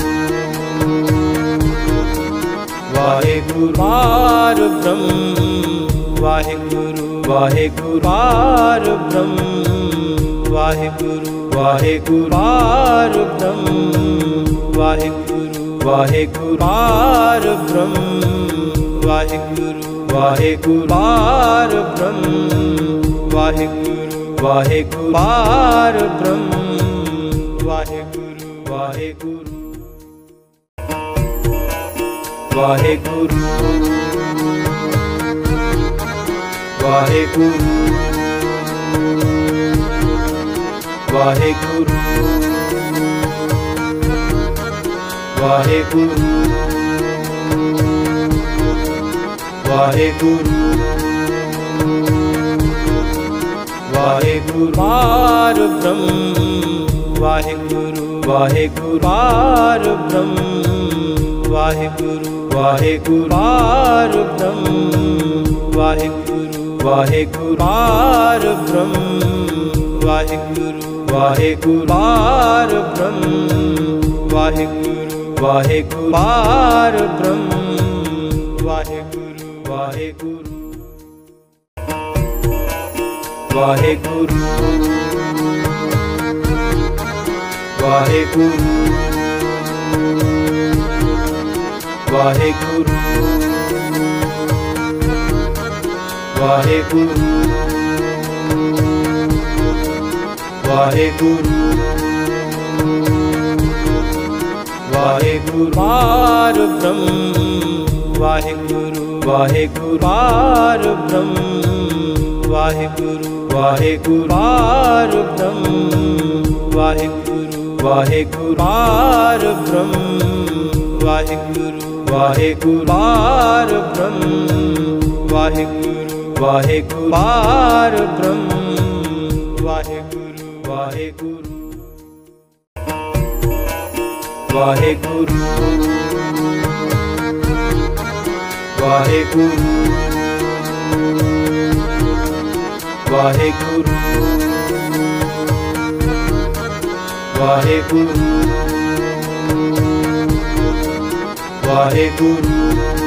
ਵਾਹਿਗੁਰੂ ਪਾਰ ਬ੍ਰਹਮ ਵਾਹਿਗੁਰੂ ਵਾਹਿਗੁਰੂ ਪਾਰ ਬ੍ਰਹਮ ਵਾਹਿਗੁਰੂ ਵਾਹਿਗੁਰੂ ਪਾਰ ਬ੍ਰਹਮ ਵਾਹਿਗੁਰੂ ਵਾਹਿਗੁਰੂ ਪਾਰ ਬ੍ਰਹਮ ਵਾਹਿਗੁਰੂ ਵਾਹਿਗੁਰੂ ਪਾਰ ਬ੍ਰਹਮ ਵਾਹਿਗੁਰੂ ਵਾਹਿਗੁਰੂ ਪਾਰ ਬ੍ਰਹਮ ਵਾਹਿਗੁਰੂ ਵਾਹਿਗੁਰੂ ਵਾਹਿਗੁਰੂ ਵਾਹਿਗੁਰੂ ਵਾਹਿਗੁਰੂ ਵਾਹਿਗੁਰੂ ਵਾਹਿਗੁਰੂ ਵਾਹਿਗੁਰੂ ਪਾਰ ਬ੍ਰਹਮ ਵਾਹਿਗੁਰੂ ਵਾਹਿਗੁਰੂ ਪਾਰ ਬ੍ਰਹਮ ਵਾਹਿਗੁਰੂ ਵਾਹਿਗੁਰੂ ਪਾਰ ਬ੍ਰਹਮ ਵਾਹਿਗੁਰੂ ਵਾਹਿਗੁਰੂ ਪਾਰ ਬ੍ਰਹਮ ਵਾਹਿਗੁਰੂ ਵਾਹਿਗੁਰੂ ਪਾਰ ਬ੍ਰਹਮ ਵਾਹਿਗੁਰੂ ਵਾਹਿਗੁਰੂ ਪਾਰ ਬ੍ਰਹਮ ਵਾਹਿਗੁਰੂ ਵਾਹਿਗੁਰੂ ਵਾਹਿਗੁਰੂ ਵਾਹਿਗੁਰੂ ਵਾਹਿਗੁਰੂ ਵਾਹਿਗੁਰੂ ਵਾਹਿਗੁਰੂ ਵਾਹਿਗੁਰੂ ਪਾਰ ਬ੍ਰਹਮ ਵਾਹਿਗੁਰੂ ਵਾਹਿਗੁਰੂ ਪਾਰ ਬ੍ਰਹਮ ਵਾਹਿਗੁਰੂ ਵਾਹਿਗੁਰੂ ਪਾਰ ਬ੍ਰਹਮ ਵਾਹਿਗੁਰੂ ਵਾਹਿਗੁਰੂ ਪਾਰ ਬ੍ਰਹਮ ਵਾਹਿਗੁਰੂ ਵਾਹਿਗੁਰੂ ਪਾਰ ਬ੍ਰਹਮ ਵਾਹਿਗੁਰੂ ਵਾਹਿਗੁਰੂ ਪਾਰ ਬ੍ਰਹਮ ਵਾਹਿਗੁਰੂ ਵਾਹਿਗੁਰੂ ਵਾਹਿਗੁਰੂ ਵਾਹਿਗੁਰੂ ਵਾਹਿਗੁਰੂ ਵਾਹਿਗੁਰੂ ਵਾਹਿਗੁਰੂ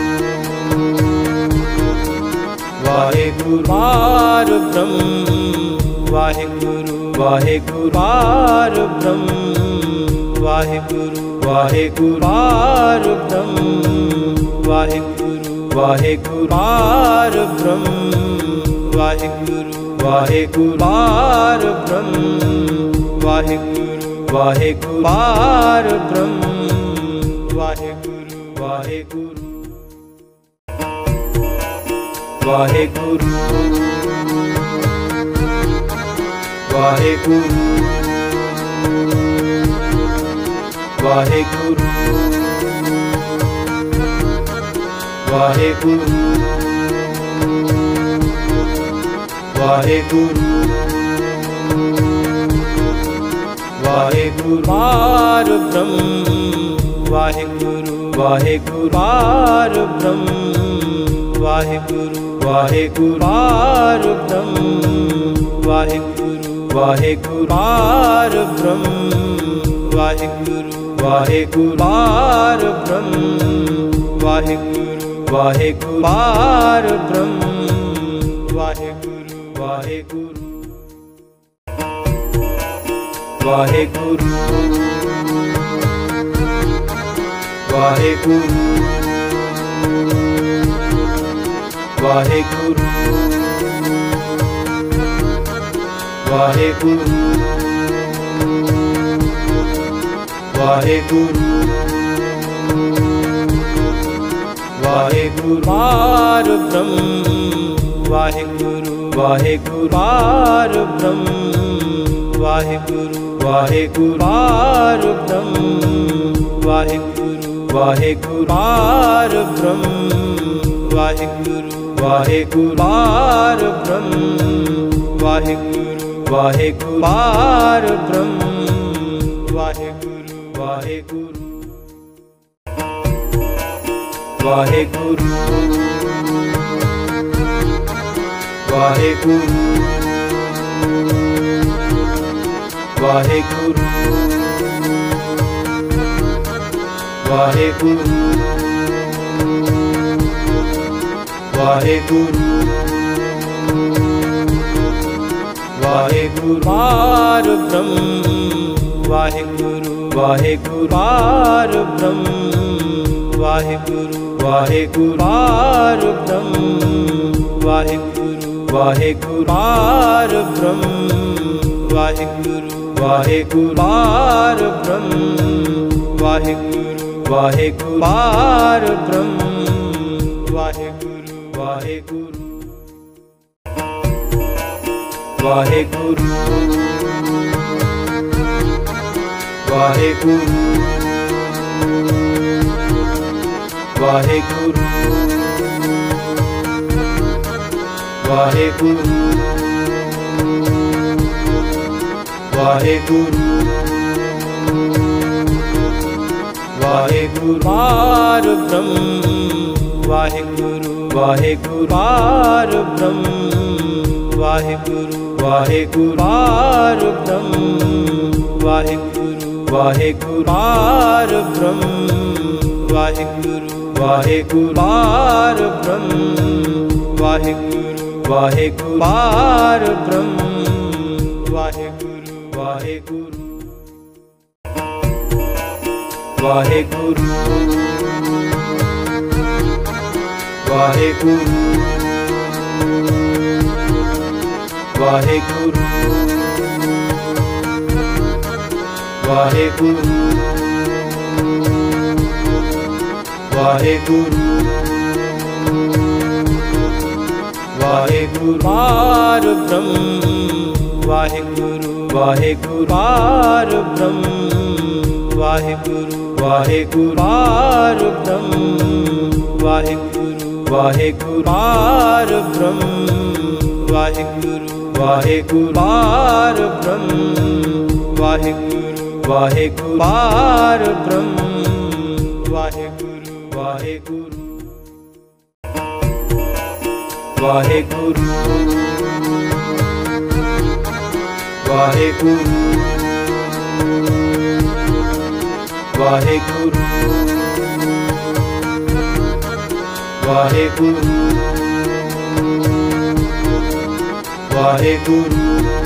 ਵਾਹਿਗੁਰੂ ਪਾਰ ਬ੍ਰਹਮ ਵਾਹਿਗੁਰੂ ਵਾਹਿਗੁਰੂ ਪਾਰ ਬ੍ਰਹਮ ਵਾਹਿਗੁਰੂ ਵਾਹਿਗੁਰੂ ਪਾਰ ਬ੍ਰਹਮ ਵਾਹਿਗੁਰੂ ਵਾਹਿਗੁਰੂ ਪਾਰ ਬ੍ਰਹਮ ਵਾਹਿਗੁਰੂ ਵਾਹਿਗੁਰੂ ਪਾਰ ਬ੍ਰਹਮ ਵਾਹਿਗੁਰੂ ਵਾਹਿਗੁਰੂ ਪਾਰ ਬ੍ਰਹਮ ਵਾਹਿਗੁਰੂ ਵਾਹਿਗੁਰੂ ਵਾਹਿਗੁਰੂ ਵਾਹਿਗੁਰੂ ਵਾਹਿਗੁਰੂ ਵਾਹਿਗੁਰੂ ਵਾਹਿਗੁਰੂ ਵਾਹਿਗੁਰੂ ਪਾਰ ਬ੍ਰਹਮ ਵਾਹਿਗੁਰੂ ਵਾਹਿਗੁਰੂ ਪਾਰ ਬ੍ਰਹਮ ਵਾਹਿਗੁਰੂ ਵਾਹਿਗੁਰੂ ਪਾਰ ਬ੍ਰਹਮ ਵਾਹਿਗੁਰੂ ਵਾਹਿਗੁਰੂ ਪਾਰ ਬ੍ਰਹਮ ਵਾਹਿਗੁਰੂ ਵਾਹਿਗੁਰੂ ਪਾਰ ਬ੍ਰਹਮ ਵਾਹਿਗੁਰੂ ਵਾਹਿਗੁਰੂ ਪਾਰ ਬ੍ਰਹਮ ਵਾਹਿਗੁਰੂ ਵਾਹਿਗੁਰੂ ਵਾਹਿਗੁਰੂ ਵਾਹਿਗੁਰੂ ਵਾਹਿਗੁਰੂ ਵਾਹਿਗੁਰੂ ਵਾਹਿਗੁਰੂ ਵਾਹਿਗੁਰੂ ਪਾਰ ਬ੍ਰਹਮ ਵਾਹਿਗੁਰੂ ਵਾਹਿਗੁਰੂ ਪਾਰ ਬ੍ਰਹਮ ਵਾਹਿਗੁਰੂ ਵਾਹਿਗੁਰੂ ਪਾਰ ਬ੍ਰਹਮ ਵਾਹਿਗੁਰੂ ਵਾਹਿਗੁਰੂ ਪਾਰ ਬ੍ਰਹਮ ਵਾਹਿਗੁਰੂ ਵਾਹਿਗੁਰੂ ਪਾਰ ਬ੍ਰਹਮ ਵਾਹਿਗੁਰੂ ਵਾਹਿਗੁਰੂ ਪਾਰ ਬ੍ਰਹਮ ਵਾਹਿਗੁਰੂ ਵਾਹਿਗੁਰੂ ਵਾਹਿਗੁਰੂ ਵਾਹਿਗੁਰੂ ਵਾਹਿਗੁਰੂ ਵਾਹਿਗੁਰੂ ਵਾਹਿਗੁਰੂ ਵਾਹਿਗੁਰੂ ਪਾਰ ਬ੍ਰਹਮ ਵਾਹਿਗੁਰੂ ਵਾਹਿਗੁਰੂ ਪਾਰ ਬ੍ਰਹਮ ਵਾਹਿਗੁਰੂ ਵਾਹਿਗੁਰੂ ਪਾਰ ਬ੍ਰਹਮ ਵਾਹਿਗੁਰੂ ਵਾਹਿਗੁਰੂ ਪਾਰ ਬ੍ਰਹਮ ਵਾਹਿਗੁਰੂ ਵਾਹਿਗੁਰੂ ਪਾਰ ਬ੍ਰਹਮ ਵਾਹਿਗੁਰੂ ਵਾਹਿਗੁਰੂ ਪਾਰ ਬ੍ਰਹਮ ਵਾਹਿਗੁਰੂ ਵਾਹਿਗੁਰੂ ਵਾਹਿਗੁਰੂ ਵਾਹਿਗੁਰੂ ਵਾਹਿਗੁਰੂ ਵਾਹਿਗੁਰੂ ਵਾਹਿਗੁਰੂ ਵਾਹਿਗੁਰੂ ਪਾਰ ਬ੍ਰਹਮ ਵਾਹਿਗੁਰੂ ਵਾਹਿਗੁਰੂ ਪਾਰ ਬ੍ਰਹਮ ਵਾਹਿਗੁਰੂ ਵਾਹਿਗੁਰੂ ਪਾਰ ਬ੍ਰਹਮ ਵਾਹਿਗੁਰੂ ਵਾਹਿਗੁਰੂ ਪਾਰ ਬ੍ਰਹਮ ਵਾਹਿਗੁਰੂ ਵਾਹਿਗੁਰੂ ਪਾਰ ਬ੍ਰਹਮ ਵਾਹਿਗੁਰੂ ਵਾਹਿਗੁਰੂ ਪਾਰ ਬ੍ਰਹਮ ਵਾਹਿਗੁਰੂ ਵਾਹਿਗੁਰੂ ਵਾਹਿਗੁਰੂ ਵਾਹਿਗੁਰੂ ਵਾਹਿਗੁਰੂ ਵਾਹਿਗੁਰੂ ਵਾਹਿਗੁਰੂ ਵਾਹਿਗੁਰੂ ਪਾਰ ਬ੍ਰਹਮ ਵਾਹਿਗੁਰੂ ਵਾਹਿਗੁਰੂ ਪਾਰ ਬ੍ਰਹਮ ਵਾਹਿਗੁਰੂ ਵਾਹਿਗੁਰੂ ਪਾਰ ਬ੍ਰਹਮ ਵਾਹਿਗੁਰੂ ਵਾਹਿਗੁਰੂ ਪਾਰ ਬ੍ਰਹਮ ਵਾਹਿਗੁਰੂ ਵਾਹਿਗੁਰੂ ਪਾਰ ਬ੍ਰਹਮ ਵਾਹਿਗੁਰੂ ਵਾਹਿਗੁਰੂ ਪਾਰ ਬ੍ਰਹਮ ਵਾਹਿਗੁਰੂ ਵਾਹਿਗੁਰੂ ਵਾਹਿਗੁਰੂ ਵਾਹਿਗੁਰੂ ਵਾਹਿਗੁਰੂ ਵਾਹਿਗੁਰੂ ਵਾਹਿਗੁਰੂ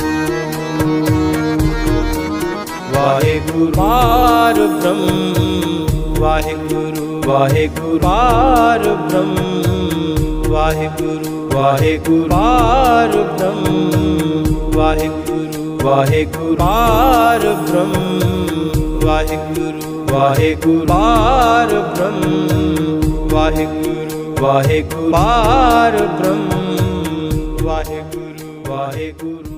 ਵਾਹਿਗੁਰੂ ਪਾਰ ਬ੍ਰਹਮ ਵਾਹਿਗੁਰੂ ਵਾਹਿਗੁਰੂ ਪਾਰ ਬ੍ਰਹਮ ਵਾਹਿਗੁਰੂ ਵਾਹਿਗੁਰੂ ਪਾਰ ਬ੍ਰਹਮ ਵਾਹਿਗੁਰੂ ਵਾਹਿਗੁਰੂ ਪਾਰ ਬ੍ਰਹਮ ਵਾਹਿਗੁਰੂ ਵਾਹਿਗੁਰੂ ਪਾਰ ਬ੍ਰਹਮ ਵਾਹਿਗੁਰੂ ਵਾਹਿਗੁਰੂ ਪਾਰ ਬ੍ਰਹਮ ਵਾਹਿਗੁਰੂ ਵਾਹਿਗੁਰੂ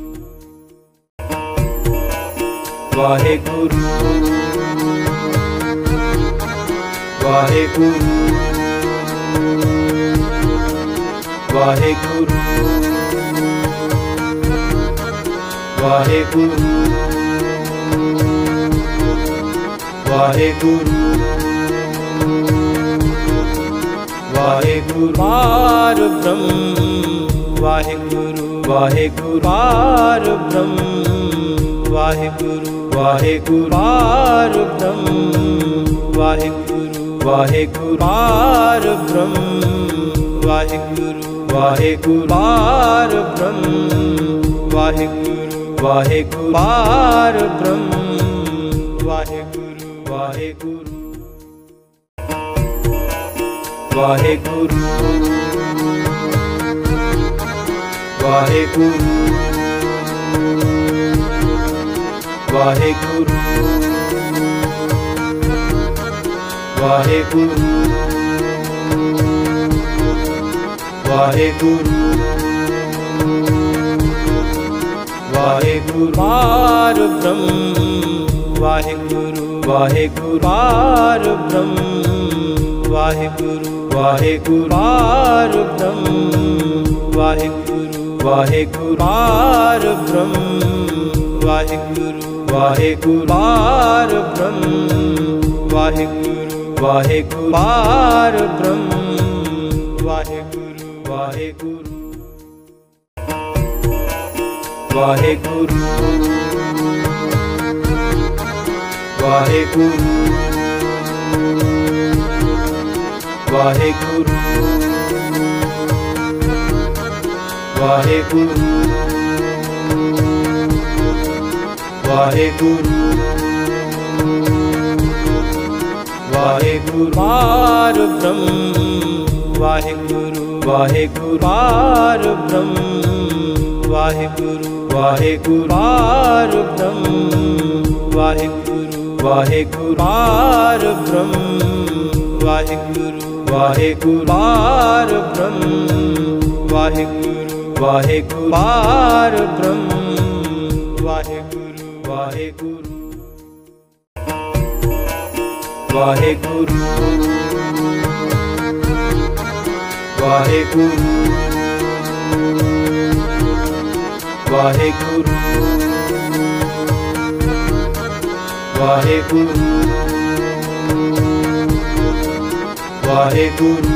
ਵਾਹਿਗੁਰੂ ਵਾਹਿਗੁਰੂ ਵਾਹਿਗੁਰੂ ਵਾਹਿਗੁਰੂ ਵਾਹਿਗੁਰੂ ਵਾਹਿਗੁਰੂ ਪਾਰ ਬ੍ਰਹਮ ਵਾਹਿਗੁਰੂ ਵਾਹਿਗੁਰੂ ਪਾਰ ਬ੍ਰਹਮ ਵਾਹਿਗੁਰੂ ਵਾਹਿਗੁਰੂ ਪਾਰ ਬ੍ਰਹਮ ਵਾਹਿਗੁਰੂ ਵਾਹਿਗੁਰੂ ਪਾਰ ਬ੍ਰਹਮ ਵਾਹਿਗੁਰੂ ਵਾਹਿਗੁਰੂ ਪਾਰ ਬ੍ਰਹਮ ਵਾਹਿਗੁਰੂ ਵਾਹਿਗੁਰੂ ਪਾਰ ਬ੍ਰਹਮ ਵਾਹਿਗੁਰੂ ਵਾਹਿਗੁਰੂ ਵਾਹਿਗੁਰੂ ਵਾਹਿਗੁਰੂ ਵਾਹਿਗੁਰੂ ਵਾਹਿਗੁਰੂ ਵਾਹਿਗੁਰੂ ਵਾਹਿਗੁਰੂ ਪਾਰ ਬ੍ਰਹਮ ਵਾਹਿਗੁਰੂ ਵਾਹਿਗੁਰੂ ਪਾਰ ਬ੍ਰਹਮ ਵਾਹਿਗੁਰੂ ਵਾਹਿਗੁਰੂ ਪਾਰ ਬ੍ਰਹਮ ਵਾਹਿਗੁਰੂ ਵਾਹਿਗੁਰੂ ਪਾਰ ਬ੍ਰਹਮ ਵਾਹਿਗੁਰੂ ਵਾਹਿਗੁਰੂ ਪਾਰ ਬ੍ਰਹਮ ਵਾਹਿਗੁਰੂ ਵਾਹਿਗੁਰੂ ਪਾਰ ਬ੍ਰਹਮ ਵਾਹਿਗੁਰੂ ਵਾਹਿਗੁਰੂ ਵਾਹਿਗੁਰੂ ਵਾਹਿਗੁਰੂ ਵਾਹਿਗੁਰੂ ਵਾਹਿਗੁਰੂ ਵਾਹਿਗੁਰੂ ਵਾਹਿਗੁਰੂ ਪਾਰ ਬ੍ਰਹਮ ਵਾਹਿਗੁਰੂ ਵਾਹਿਗੁਰੂ ਪਾਰ ਬ੍ਰਹਮ ਵਾਹਿਗੁਰੂ ਵਾਹਿਗੁਰੂ ਪਾਰ ਬ੍ਰਹਮ ਵਾਹਿਗੁਰੂ ਵਾਹਿਗੁਰੂ ਪਾਰ ਬ੍ਰਹਮ ਵਾਹਿਗੁਰੂ ਵਾਹਿਗੁਰੂ ਪਾਰ ਬ੍ਰਹਮ ਵਾਹਿਗੁਰੂ ਵਾਹਿਗੁਰੂ ਪਾਰ ਬ੍ਰਹਮ ਵਾਹਿਗੁਰੂ ਵਾਹਿਗੁਰੂ ਵਾਹਿਗੁਰੂ ਵਾਹਿਗੁਰੂ ਵਾਹਿਗੁਰੂ ਵਾਹਿਗੁਰੂ ਵਾਹਿਗੁਰੂ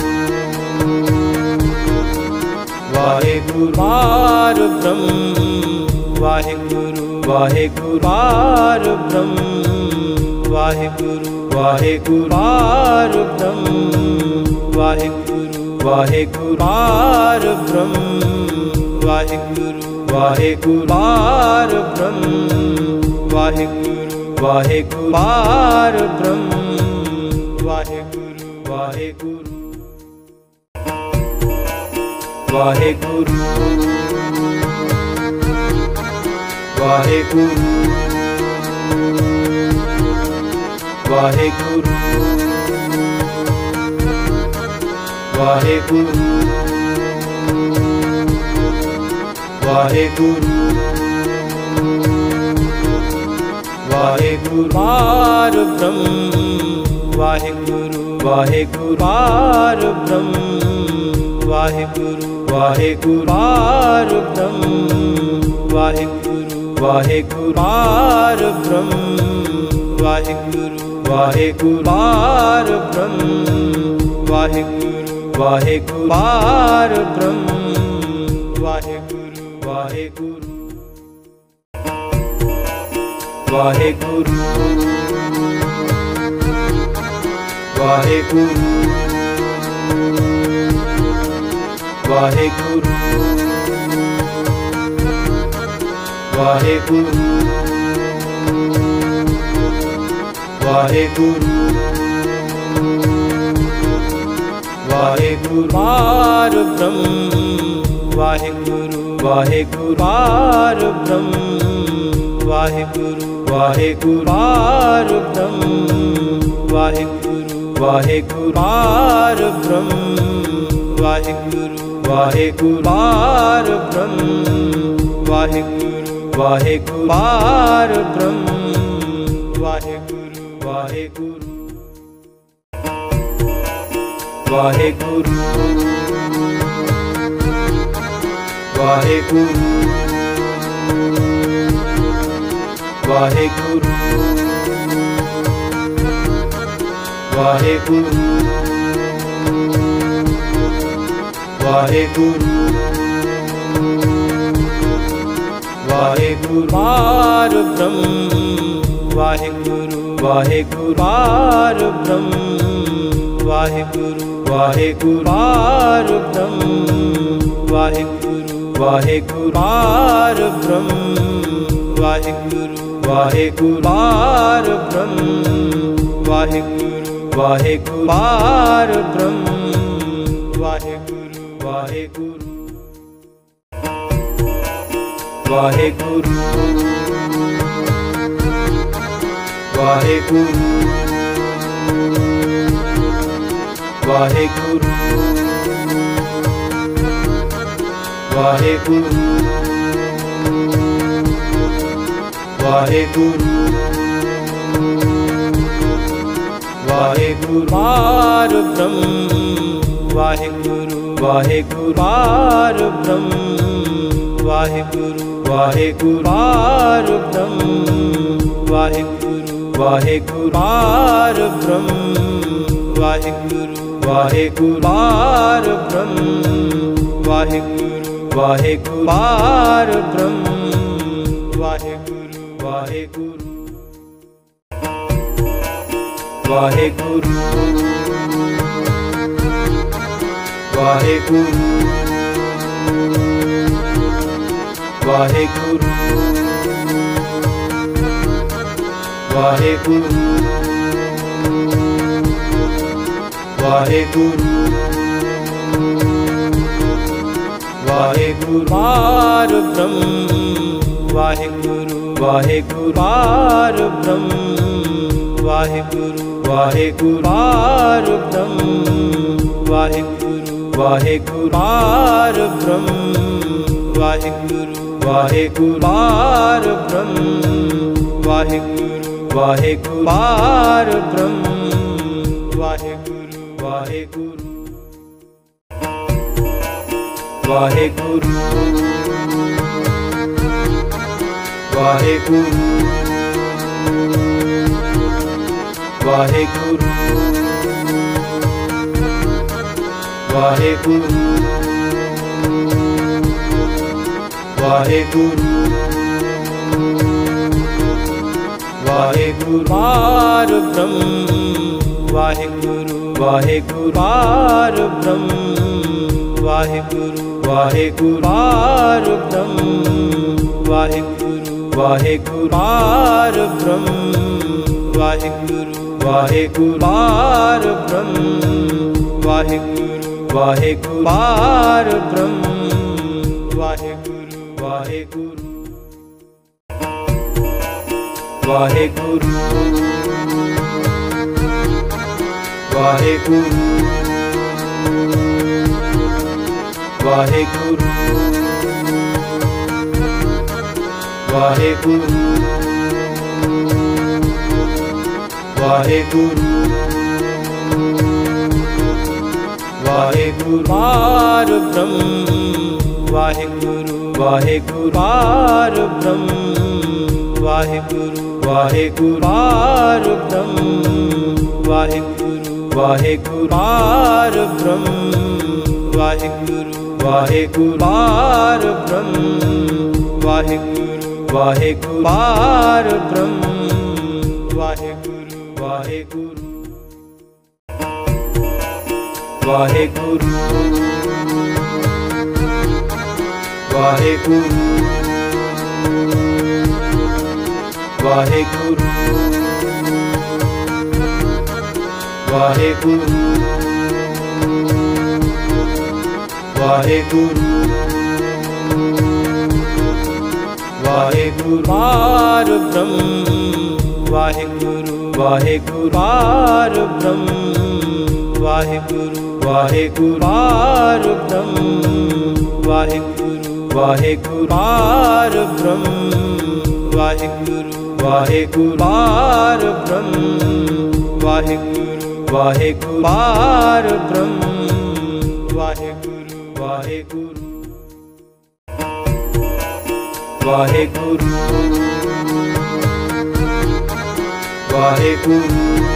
ਵਾਹਿਗੁਰੂ ਪਾਰ ਬ੍ਰਹਮ ਵਾਹਿਗੁਰੂ ਵਾਹਿਗੁਰੂ ਪਾਰ ਬ੍ਰਹਮ ਵਾਹਿਗੁਰੂ ਵਾਹਿਗੁਰੂ ਪਾਰ ਬ੍ਰਹਮ ਵਾਹਿਗੁਰੂ ਵਾਹਿਗੁਰੂ ਪਾਰ ਬ੍ਰਹਮ ਵਾਹਿਗੁਰੂ ਵਾਹਿਗੁਰੂ ਪਾਰ ਬ੍ਰਹਮ ਵਾਹਿਗੁਰੂ ਵਾਹਿਗੁਰੂ ਪਾਰ ਬ੍ਰਹਮ ਵਾਹਿਗੁਰੂ ਵਾਹਿਗੁਰੂ ਵਾਹਿਗੁਰੂ ਵਾਹਿਗੁਰੂ ਵਾਹਿਗੁਰੂ ਵਾਹਿਗੁਰੂ ਵਾਹਿਗੁਰੂ ਵਾਹਿਗੁਰੂ ਪਾਰ ਬ੍ਰਹਮ ਵਾਹਿਗੁਰੂ ਵਾਹਿਗੁਰੂ ਪਾਰ ਬ੍ਰਹਮ ਵਾਹਿਗੁਰੂ ਵਾਹਿਗੁਰੂ ਪਾਰ ਬ੍ਰਹਮ ਵਾਹਿਗੁਰੂ ਵਾਹਿਗੁਰੂ ਪਾਰ ਬ੍ਰਹਮ ਵਾਹਿਗੁਰੂ ਵਾਹਿਗੁਰੂ ਪਾਰ ਬ੍ਰਹਮ ਵਾਹਿਗੁਰੂ ਵਾਹਿਗੁਰੂ ਪਾਰ ਬ੍ਰਹਮ ਵਾਹਿਗੁਰੂ ਵਾਹਿਗੁਰੂ ਵਾਹਿਗੁਰੂ ਵਾਹਿਗੁਰੂ ਵਾਹਿਗੁਰੂ ਵਾਹਿਗੁਰੂ ਵਾਹਿਗੁਰੂ ਵਾਹਿਗੁਰੂ ਪਾਰ ਬ੍ਰਹਮ ਵਾਹਿਗੁਰੂ ਵਾਹਿਗੁਰੂ ਪਾਰ ਬ੍ਰਹਮ ਵਾਹਿਗੁਰੂ ਵਾਹਿਗੁਰੂ ਪਾਰ ਬ੍ਰਹਮ ਵਾਹਿਗੁਰੂ ਵਾਹਿਗੁਰੂ ਪਾਰ ਬ੍ਰਹਮ ਵਾਹਿਗੁਰੂ ਵਾਹਿਗੁਰੂ ਪਾਰ ਬ੍ਰਹਮ ਵਾਹਿਗੁਰੂ ਵਾਹਿਗੁਰੂ ਪਾਰ ਬ੍ਰਹਮ ਵਾਹਿਗੁਰੂ ਵਾਹਿਗੁਰੂ ਵਾਹਿਗੁਰੂ ਵਾਹਿਗੁਰੂ ਵਾਹਿਗੁਰੂ ਵਾਹਿਗੁਰੂ ਵਾਹਿਗੁਰੂ ਵਾਹਿਗੁਰੂ ਪਾਰ ਬ੍ਰਹਮ ਵਾਹਿਗੁਰੂ ਵਾਹਿਗੁਰੂ ਪਾਰ ਬ੍ਰਹਮ ਵਾਹਿਗੁਰੂ ਵਾਹਿਗੁਰੂ ਪਾਰ ਬ੍ਰਹਮ ਵਾਹਿਗੁਰੂ ਵਾਹਿਗੁਰੂ ਪਾਰ ਬ੍ਰਹਮ ਵਾਹਿਗੁਰੂ ਵਾਹਿਗੁਰੂ ਪਾਰ ਬ੍ਰਹਮ ਵਾਹਿਗੁਰੂ ਵਾਹਿਗੁਰੂ ਪਾਰ ਬ੍ਰਹਮ ਵਾਹਿਗੁਰੂ ਵਾਹਿਗੁਰੂ ਵਾਹਿਗੁਰੂ ਵਾਹਿਗੁਰੂ ਵਾਹਿਗੁਰੂ ਵਾਹਿਗੁਰੂ ਵਾਹਿਗੁਰੂ ਵਾਹਿਗੁਰੂ ਪਾਰ ਬ੍ਰਹਮ ਵਾਹਿਗੁਰੂ ਵਾਹਿਗੁਰੂ ਪਾਰ ਬ੍ਰਹਮ ਵਾਹਿਗੁਰੂ ਵਾਹਿਗੁਰੂ ਪਾਰ ਬ੍ਰਹਮ ਵਾਹਿਗੁਰੂ ਵਾਹਿਗੁਰੂ ਪਾਰ ਬ੍ਰਹਮ ਵਾਹਿਗੁਰੂ ਵਾਹਿਗੁਰੂ ਪਾਰ ਬ੍ਰਹਮ ਵਾਹਿਗੁਰੂ ਵਾਹਿਗੁਰੂ ਪਾਰ ਬ੍ਰਹਮ ਵਾਹਿਗੁਰੂ ਵਾਹਿਗੁਰੂ ਵਾਹਿਗੁਰੂ ਵਾਹਿਗੁਰੂ ਵਾਹਿਗੁਰੂ ਵਾਹਿਗੁਰੂ ਵਾਹਿਗੁਰੂ ਵਾਹਿਗੁਰੂ ਪਾਰ ਬ੍ਰਹਮ ਵਾਹਿਗੁਰੂ ਵਾਹਿਗੁਰੂ ਪਾਰ ਬ੍ਰਹਮ ਵਾਹਿਗੁਰੂ ਵਾਹਿਗੁਰੂ ਪਾਰ ਬ੍ਰਹਮ ਵਾਹਿਗੁਰੂ ਵਾਹਿਗੁਰੂ ਪਾਰ ਬ੍ਰਹਮ ਵਾਹਿਗੁਰੂ ਵਾਹਿਗੁਰੂ ਪਾਰ ਬ੍ਰਹਮ ਵਾਹਿਗੁਰੂ ਵਾਹਿਗੁਰੂ ਪਾਰ ਬ੍ਰਹਮ ਵਾਹਿਗੁਰੂ ਵਾਹਿਗੁਰੂ ਵਾਹਿਗੁਰੂ ਵਾਹਿਗੁਰੂ ਵਾਹਿਗੁਰੂ ਵਾਹਿਗੁਰੂ ਵਾਹਿਗੁਰੂ ਵਾਹਿਗੁਰੂ ਪਾਰ ਬ੍ਰਹਮ ਵਾਹਿਗੁਰੂ ਵਾਹਿਗੁਰੂ ਪਾਰ ਬ੍ਰਹਮ ਵਾਹਿਗੁਰੂ ਵਾਹਿਗੁਰੂ ਪਾਰ ਬ੍ਰਹਮ ਵਾਹਿਗੁਰੂ ਵਾਹਿਗੁਰੂ ਪਾਰ ਬ੍ਰਹਮ ਵਾਹਿਗੁਰੂ ਵਾਹਿਗੁਰੂ ਪਾਰ ਬ੍ਰਹਮ ਵਾਹਿਗੁਰੂ ਵਾਹਿਗੁਰੂ ਪਾਰ ਬ੍ਰਹਮ ਵਾਹਿਗੁਰੂ ਵਾਹਿਗੁਰੂ ਵਾਹਿਗੁਰੂ ਵਾਹਿਗੁਰੂ ਵਾਹਿਗੁਰੂ ਵਾਹਿਗੁਰੂ ਵਾਹਿਗੁਰੂ ਵਾਹਿਗੁਰੂ ਪਾਰ ਬ੍ਰਹਮ ਵਾਹਿਗੁਰੂ ਵਾਹਿਗੁਰੂ ਪਾਰ ਬ੍ਰਹਮ ਵਾਹਿਗੁਰੂ ਵਾਹਿਗੁਰੂ ਪਾਰ ਬ੍ਰਹਮ ਵਾਹਿਗੁਰੂ ਵਾਹਿਗੁਰੂ ਪਾਰ ਬ੍ਰਹਮ ਵਾਹਿਗੁਰੂ ਵਾਹਿਗੁਰੂ ਪਾਰ ਬ੍ਰਹਮ ਵਾਹਿਗੁਰੂ ਵਾਹਿਗੁਰੂ ਪਾਰ ਬ੍ਰਹਮ ਵਾਹਿਗੁਰੂ ਵਾਹਿਗੁਰੂ ਵਾਹਿਗੁਰੂ ਵਾਹਿਗੁਰੂ ਵਾਹਿਗੁਰੂ ਵਾਹਿਗੁਰੂ ਵਾਹਿਗੁਰੂ ਵਾਹਿਗੁਰੂ ਪਾਰ ਬ੍ਰਹਮ ਵਾਹਿਗੁਰੂ ਵਾਹਿਗੁਰੂ ਪਾਰ ਬ੍ਰਹਮ ਵਾਹਿਗੁਰੂ ਵਾਹਿਗੁਰੂ ਪਾਰ ਬ੍ਰਹਮ ਵਾਹਿਗੁਰੂ ਵਾਹਿਗੁਰੂ ਪਾਰ ਬ੍ਰਹਮ ਵਾਹਿਗੁਰੂ ਵਾਹਿਗੁਰੂ ਪਾਰ ਬ੍ਰਹਮ ਵਾਹਿਗੁਰੂ ਵਾਹਿਗੁਰੂ ਪਾਰ ਬ੍ਰਹਮ ਵਾਹਿਗੁਰੂ ਵਾਹਿਗੁਰੂ ਵਾਹਿਗੁਰੂ ਵਾਹਿਗੁਰੂ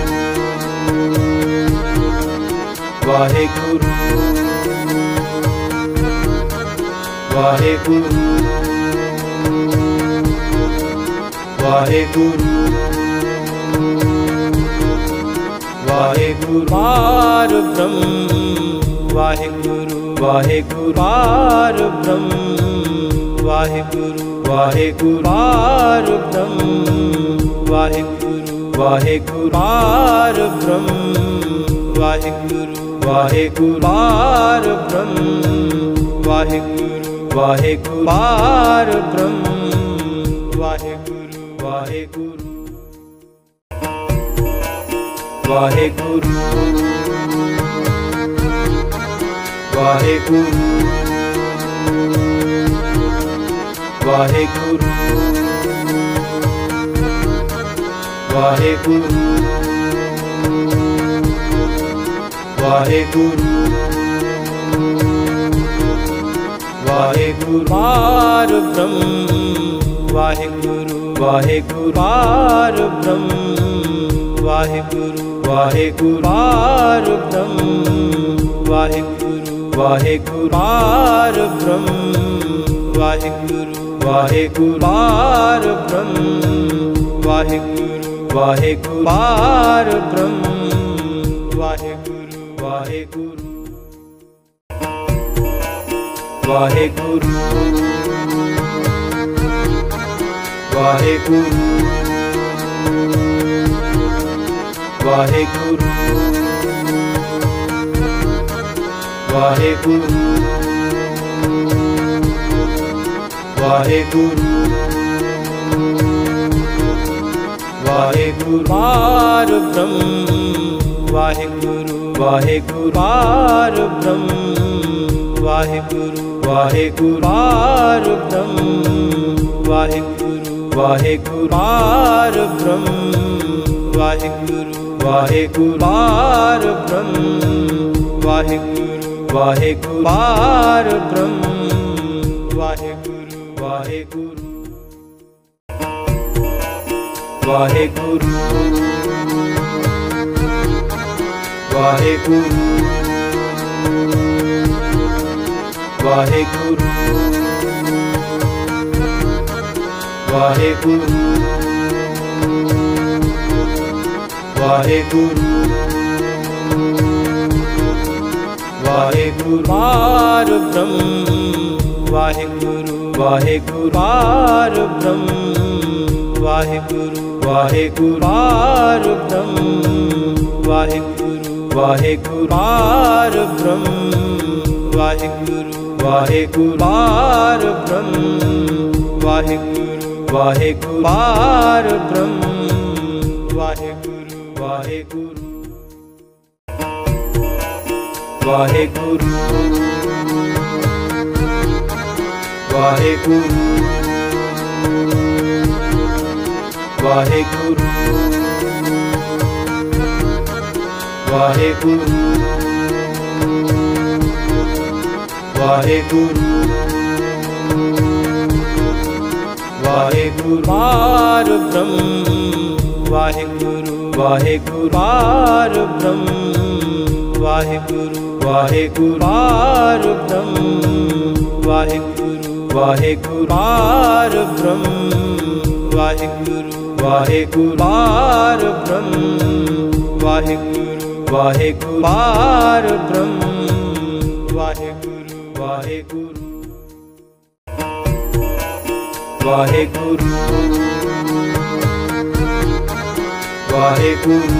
ਵਾਹਿਗੁਰੂ ਵਾਹਿਗੁਰੂ ਵਾਹਿਗੁਰੂ ਵਾਹਿਗੁਰੂ ਪਾਰ ਬ੍ਰਹਮ ਵਾਹਿਗੁਰੂ ਵਾਹਿਗੁਰੂ ਪਾਰ ਬ੍ਰਹਮ ਵਾਹਿਗੁਰੂ ਵਾਹਿਗੁਰੂ ਪਾਰ ਬ੍ਰਹਮ ਵਾਹਿਗੁਰੂ ਵਾਹਿਗੁਰੂ ਪਾਰ ਬ੍ਰਹਮ ਵਾਹਿਗੁਰੂ ਵਾਹਿਗੁਰੂ ਪਾਰ ਬ੍ਰਹਮ ਵਾਹਿਗੁਰੂ ਵਾਹਿਗੁਰੂ ਪਾਰ ਬ੍ਰਹਮ ਵਾਹਿਗੁਰੂ ਵਾਹਿਗੁਰੂ ਵਾਹਿਗੁਰੂ ਵਾਹਿਗੁਰੂ ਵਾਹਿਗੁਰੂ ਵਾਹਿਗੁਰੂ ਵਾਹਿਗੁਰੂ ਵਾਹਿਗੁਰੂ ਪਾਰ ਬ੍ਰਹਮ ਵਾਹਿਗੁਰੂ ਵਾਹਿਗੁਰੂ ਪਾਰ ਬ੍ਰਹਮ ਵਾਹਿਗੁਰੂ ਵਾਹਿਗੁਰੂ ਪਾਰ ਬ੍ਰਹਮ ਵਾਹਿਗੁਰੂ ਵਾਹਿਗੁਰੂ ਪਾਰ ਬ੍ਰਹਮ ਵਾਹਿਗੁਰੂ ਵਾਹਿਗੁਰੂ ਪਾਰ ਬ੍ਰਹਮ ਵਾਹਿਗੁਰੂ ਵਾਹਿਗੁਰੂ ਪਾਰ ਬ੍ਰਹਮ ਵਾਹਿਗੁਰੂ ਵਾਹਿਗੁਰੂ ਵਾਹਿਗੁਰੂ ਵਾਹਿਗੁਰੂ ਵਾਹਿਗੁਰੂ ਵਾਹਿਗੁਰੂ ਵਾਹਿਗੁਰੂ ਵਾਹਿਗੁਰੂ ਪਾਰ ਬ੍ਰਹਮ ਵਾਹਿਗੁਰੂ ਵਾਹਿਗੁਰੂ ਪਾਰ ਬ੍ਰਹਮ ਵਾਹਿਗੁਰੂ ਵਾਹਿਗੁਰੂ ਪਾਰ ਬ੍ਰਹਮ ਵਾਹਿਗੁਰੂ ਵਾਹਿਗੁਰੂ ਪਾਰ ਬ੍ਰਹਮ ਵਾਹਿਗੁਰੂ ਵਾਹਿਗੁਰੂ ਪਾਰ ਬ੍ਰਹਮ ਵਾਹਿਗੁਰੂ ਵਾਹਿਗੁਰੂ ਪਾਰ ਬ੍ਰਹਮ ਵਾਹਿਗੁਰੂ ਵਾਹਿਗੁਰੂ ਵਾਹਿਗੁਰੂ ਵਾਹਿਗੁਰੂ ਵਾਹਿਗੁਰੂ ਵਾਹਿਗੁਰੂ ਵਾਹਿਗੁਰੂ ਵਾਹਿਗੁਰੂ ਪਾਰ ਬ੍ਰਹਮ ਵਾਹਿਗੁਰੂ ਵਾਹਿਗੁਰੂ ਪਾਰ ਬ੍ਰਹਮ ਵਾਹਿਗੁਰੂ ਵਾਹਿਗੁਰੂ ਪਾਰ ਬ੍ਰਹਮ ਵਾਹਿਗੁਰੂ ਵਾਹਿਗੁਰੂ ਪਾਰ ਬ੍ਰਹਮ ਵਾਹਿਗੁਰੂ ਵਾਹਿਗੁਰੂ ਪਾਰ ਬ੍ਰਹਮ ਵਾਹਿਗੁਰੂ ਵਾਹਿਗੁਰੂ ਪਾਰ ਬ੍ਰਹਮ ਵਾਹਿਗੁਰੂ ਵਾਹਿਗੁਰੂ ਵਾਹਿਗੁਰੂ ਵਾਹਿਗੁਰੂ ਵਾਹਿਗੁਰੂ ਵਾਹਿਗੁਰੂ ਵਾਹਿਗੁਰੂ ਵਾਹਿਗੁਰੂ ਪਾਰ ਬ੍ਰਹਮ ਵਾਹਿਗੁਰੂ ਵਾਹਿਗੁਰੂ ਪਾਰ ਬ੍ਰਹਮ ਵਾਹਿਗੁਰੂ ਵਾਹਿਗੁਰੂ ਪਾਰ ਬ੍ਰਹਮ ਵਾਹਿਗੁਰੂ ਵਾਹਿਗੁਰੂ ਪਾਰ ਬ੍ਰਹਮ ਵਾਹਿਗੁਰੂ ਵਾਹਿਗੁਰੂ ਪਾਰ ਬ੍ਰਹਮ ਵਾਹਿਗੁਰੂ ਵਾਹਿਗੁਰੂ ਪਾਰ ਬ੍ਰਹਮ ਵਾਹਿਗੁਰੂ ਵਾਹਿਗੁਰੂ ਵਾਹਿਗੁਰੂ ਵਾਹਿਗੁਰੂ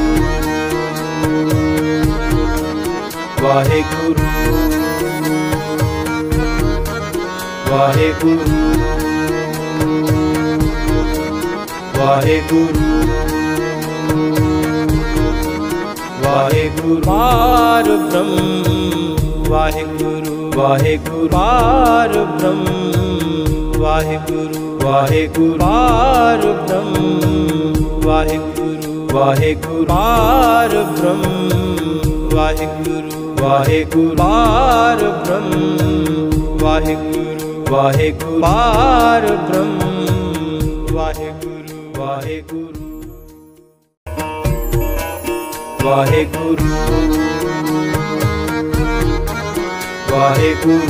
ਵਾਹਿਗੁਰੂ ਵਾਹਿਗੁਰੂ ਵਾਹਿਗੁਰੂ ਵਾਹਿਗੁਰੂ ਪਾਰ ਬ੍ਰਹਮ ਵਾਹਿਗੁਰੂ ਵਾਹਿਗੁਰੂ ਪਾਰ ਬ੍ਰਹਮ ਵਾਹਿਗੁਰੂ ਵਾਹਿਗੁਰੂ ਪਾਰ ਬ੍ਰਹਮ ਵਾਹਿਗੁਰੂ ਵਾਹਿਗੁਰੂ ਪਾਰ ਬ੍ਰਹਮ ਵਾਹਿਗੁਰੂ ਵਾਹਿਗੁਰੂ ਪਾਰ ਬ੍ਰਹਮ ਵਾਹਿਗੁਰੂ ਵਾਹਿਗੁਰੂ ਪਾਰ ਬ੍ਰਹਮ ਵਾਹਿਗੁਰੂ ਵਾਹਿਗੁਰੂ ਵਾਹਿਗੁਰੂ ਵਾਹਿਗੁਰੂ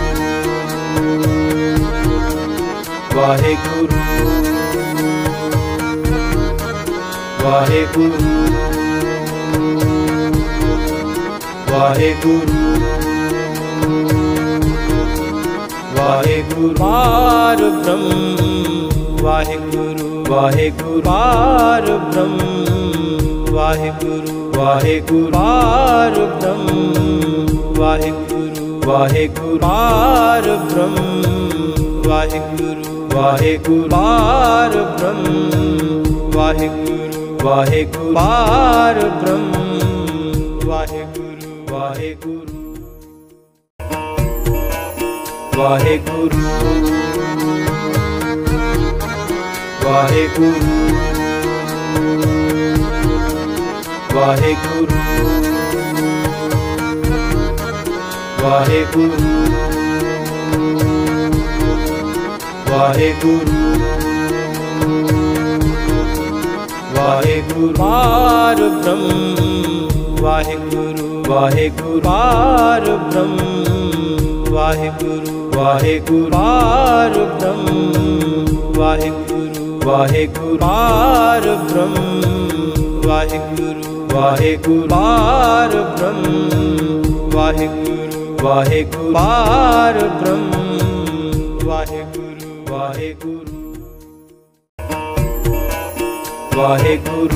ਵਾਹਿਗੁਰੂ ਵਾਹਿਗੁਰੂ ਵਾਹਿਗੁਰੂ ਵਾਹਿਗੁਰੂ ਪਾਰ ਬ੍ਰਹਮ ਵਾਹਿਗੁਰੂ ਵਾਹਿਗੁਰੂ ਪਾਰ ਬ੍ਰਹਮ ਵਾਹਿਗੁਰੂ ਵਾਹਿਗੁਰੂ ਪਾਰ ਬ੍ਰਹਮ ਵਾਹਿਗੁਰੂ ਵਾਹਿਗੁਰੂ ਪਾਰ ਬ੍ਰਹਮ ਵਾਹਿਗੁਰੂ ਵਾਹਿਗੁਰੂ ਪਾਰ ਬ੍ਰਹਮ ਵਾਹਿਗੁਰੂ ਵਾਹਿਗੁਰੂ ਪਾਰ ਬ੍ਰਹਮ ਵਾਹਿਗੁਰੂ ਵਾਹਿਗੁਰੂ ਵਾਹਿਗੁਰੂ ਵਾਹਿਗੁਰੂ ਵਾਹਿਗੁਰੂ ਵਾਹਿਗੁਰੂ ਵਾਹਿਗੁਰੂ ਵਾਹਿਗੁਰੂ ਪਾਰ ਬ੍ਰਹਮ ਵਾਹਿਗੁਰੂ ਵਾਹਿਗੁਰੂ ਪਾਰ ਬ੍ਰਹਮ ਵਾਹਿਗੁਰੂ ਵਾਹਿਗੁਰੂ ਪਾਰ ਬ੍ਰਹਮ ਵਾਹਿਗੁਰੂ ਵਾਹਿਗੁਰੂ ਪਾਰ ਬ੍ਰਹਮ ਵਾਹਿਗੁਰੂ ਵਾਹਿਗੁਰੂ ਪਾਰ ਬ੍ਰਹਮ ਵਾਹਿਗੁਰੂ ਵਾਹਿਗੁਰੂ ਪਾਰ ਬ੍ਰਹਮ ਵਾਹਿਗੁਰੂ ਵਾਹਿਗੁਰੂ ਵਾਹਿਗੁਰੂ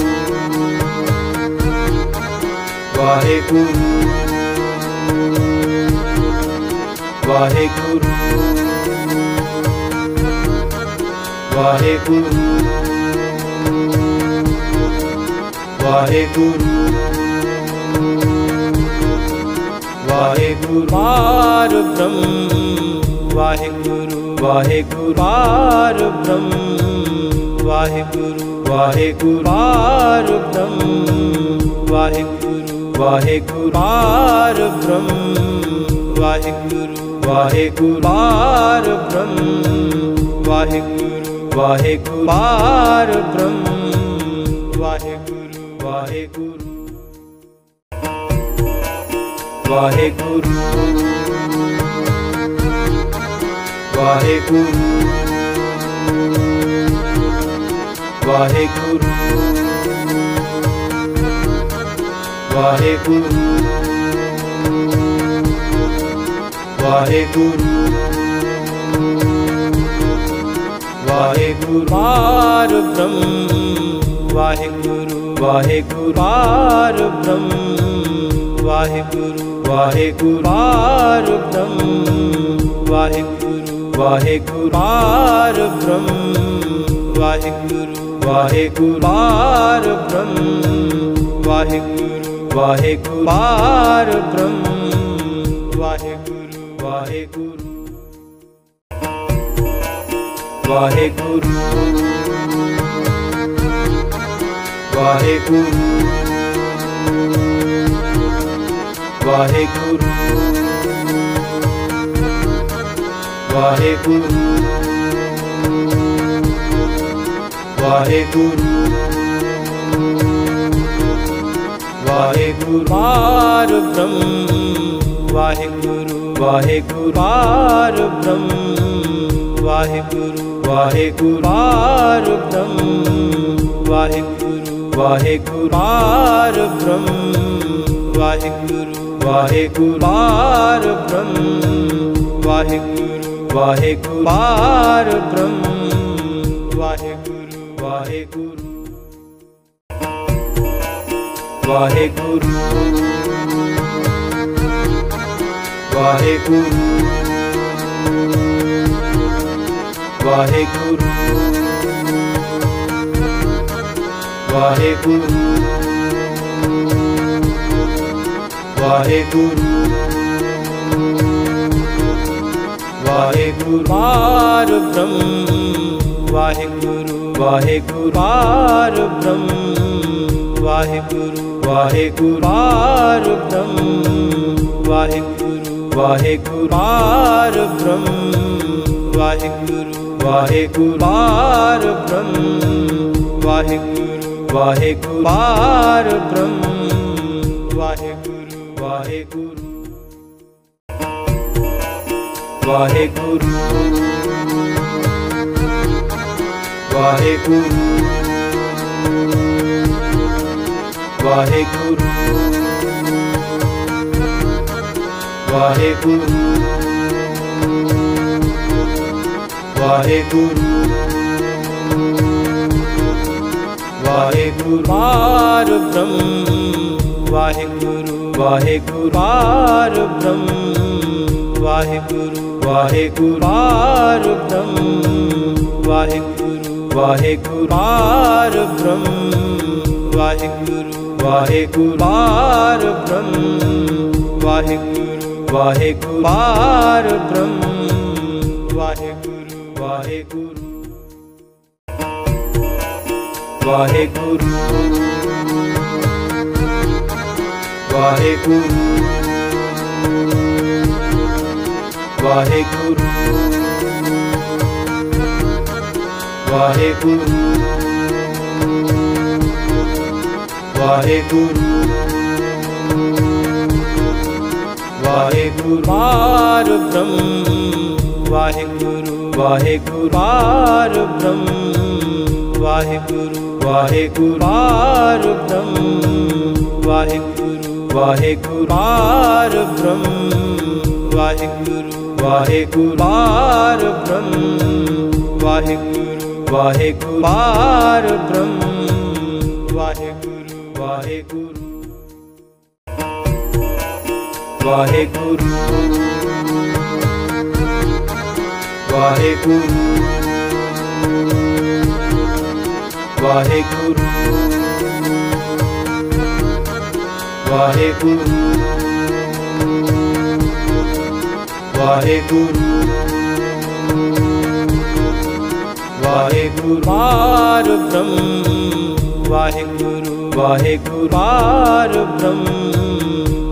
ਵਾਹਿਗੁਰੂ ਵਾਹਿਗੁਰੂ ਵਾਹਿਗੁਰੂ ਵਾਹਿਗੁਰੂ ਵਾਹਿਗੁਰੂ ਪਾਰ ਬ੍ਰਹਮ ਵਾਹਿਗੁਰੂ ਵਾਹਿਗੁਰੂ ਪਾਰ ਬ੍ਰਹਮ ਵਾਹਿਗੁਰੂ ਵਾਹਿਗੁਰੂ ਪਾਰ ਬ੍ਰਹਮ ਵਾਹਿਗੁਰੂ ਵਾਹਿਗੁਰੂ ਪਾਰ ਬ੍ਰਹਮ ਵਾਹਿਗੁਰੂ ਵਾਹਿਗੁਰੂ ਪਾਰ ਬ੍ਰਹਮ ਵਾਹਿਗੁਰੂ ਵਾਹਿਗੁਰੂ ਪਾਰ ਬ੍ਰਹਮ ਵਾਹਿਗੁਰੂ ਵਾਹਿਗੁਰੂ ਵਾਹਿਗੁਰੂ ਵਾਹਿਗੁਰੂ ਵਾਹਿਗੁਰੂ ਵਾਹਿਗੁਰੂ ਵਾਹਿਗੁਰੂ ਵਾਹਿਗੁਰੂ ਪਾਰ ਬ੍ਰਹਮ ਵਾਹਿਗੁਰੂ ਵਾਹਿਗੁਰੂ ਪਾਰ ਬ੍ਰਹਮ ਵਾਹਿਗੁਰੂ ਵਾਹਿਗੁਰੂ ਪਾਰ ਬ੍ਰਹਮ ਵਾਹਿਗੁਰੂ ਵਾਹਿਗੁਰੂ ਪਾਰ ਬ੍ਰਹਮ ਵਾਹਿਗੁਰੂ ਵਾਹਿਗੁਰੂ ਪਾਰ ਬ੍ਰਹਮ ਵਾਹਿਗੁਰੂ ਵਾਹਿਗੁਰੂ ਪਾਰ ਬ੍ਰਹਮ ਵਾਹਿਗੁਰੂ ਵਾਹਿਗੁਰੂ ਵਾਹਿਗੁਰੂ ਵਾਹਿਗੁਰੂ ਵਾਹਿਗੁਰੂ ਵਾਹਿਗੁਰੂ ਵਾਹਿਗੁਰੂ ਵਾਹਿਗੁਰੂ ਪਾਰ ਬ੍ਰਹਮ ਵਾਹਿਗੁਰੂ ਵਾਹਿਗੁਰੂ ਪਾਰ ਬ੍ਰਹਮ ਵਾਹਿਗੁਰੂ ਵਾਹਿਗੁਰੂ ਪਾਰ ਬ੍ਰਹਮ ਵਾਹਿਗੁਰੂ ਵਾਹਿਗੁਰੂ ਪਾਰ ਬ੍ਰਹਮ ਵਾਹਿਗੁਰੂ ਵਾਹਿਗੁਰੂ ਪਾਰ ਬ੍ਰਹਮ ਵਾਹਿਗੁਰੂ ਵਾਹਿਗੁਰੂ ਪਾਰ ਬ੍ਰਹਮ ਵਾਹਿਗੁਰੂ ਵਾਹਿਗੁਰੂ ਵਾਹਿਗੁਰੂ ਵਾਹਿਗੁਰੂ ਵਾਹਿਗੁਰੂ ਵਾਹਿਗੁਰੂ ਵਾਹਿਗੁਰੂ ਵਾਹਿਗੁਰੂ ਪਾਰ ਬ੍ਰਹਮ ਵਾਹਿਗੁਰੂ ਵਾਹਿਗੁਰੂ ਪਾਰ ਬ੍ਰਹਮ ਵਾਹਿਗੁਰੂ ਵਾਹਿਗੁਰੂ ਪਾਰ ਬ੍ਰਹਮ ਵਾਹਿਗੁਰੂ ਵਾਹਿਗੁਰੂ ਪਾਰ ਬ੍ਰਹਮ ਵਾਹਿਗੁਰੂ ਵਾਹਿਗੁਰੂ ਪਾਰ ਬ੍ਰਹਮ ਵਾਹਿਗੁਰੂ ਵਾਹਿਗੁਰੂ ਪਾਰ ਬ੍ਰਹਮ ਵਾਹਿਗੁਰੂ ਵਾਹਿਗੁਰੂ ਵਾਹਿਗੁਰੂ ਵਾਹਿਗੁਰੂ ਵਾਹਿਗੁਰੂ ਵਾਹਿਗੁਰੂ ਵਾਹਿਗੁਰੂ ਵਾਹਿਗੁਰੂ ਪਾਰ ਬ੍ਰਹਮ ਵਾਹਿਗੁਰੂ ਵਾਹਿਗੁਰੂ ਪਾਰ ਬ੍ਰਹਮ ਵਾਹਿਗੁਰੂ ਵਾਹਿਗੁਰੂ ਪਾਰ ਬ੍ਰਹਮ ਵਾਹਿਗੁਰੂ ਵਾਹਿਗੁਰੂ ਪਾਰ ਬ੍ਰਹਮ ਵਾਹਿਗੁਰੂ ਵਾਹਿਗੁਰੂ ਪਾਰ ਬ੍ਰਹਮ ਵਾਹਿਗੁਰੂ ਵਾਹਿਗੁਰੂ ਪਾਰ ਬ੍ਰਹਮ ਵਾਹਿਗੁਰੂ ਵਾਹਿਗੁਰੂ ਵਾਹਿਗੁਰੂ ਵਾਹਿਗੁਰੂ ਵਾਹਿਗੁਰੂ ਵਾਹਿਗੁਰੂ ਵਾਹਿਗੁਰੂ ਵਾਹਿਗੁਰੂ ਪਾਰ ਬ੍ਰਹਮ ਵਾਹਿਗੁਰੂ ਵਾਹਿਗੁਰੂ ਪਾਰ ਬ੍ਰਹਮ ਵਾਹਿਗੁਰੂ ਵਾਹਿਗੁਰੂ ਪਾਰ ਬ੍ਰਹਮ ਵਾਹਿਗੁਰੂ ਵਾਹਿਗੁਰੂ ਪਾਰ ਬ੍ਰਹਮ ਵਾਹਿਗੁਰੂ ਵਾਹਿਗੁਰੂ ਪਾਰ ਬ੍ਰਹਮ ਵਾਹਿਗੁਰੂ ਵਾਹਿਗੁਰੂ ਪਾਰ ਬ੍ਰਹਮ ਵਾਹਿਗੁਰੂ ਵਾਹਿਗੁਰੂ ਵਾਹਿਗੁਰੂ ਵਾਹਿਗੁਰੂ ਵਾਹਿਗੁਰੂ ਵਾਹਿਗੁਰੂ ਵਾਹਿਗੁਰੂ ਵਾਹਿਗੁਰੂ ਪਾਰ ਬ੍ਰਹਮ ਵਾਹਿਗੁਰੂ ਵਾਹਿਗੁਰੂ ਪਾਰ ਬ੍ਰਹਮ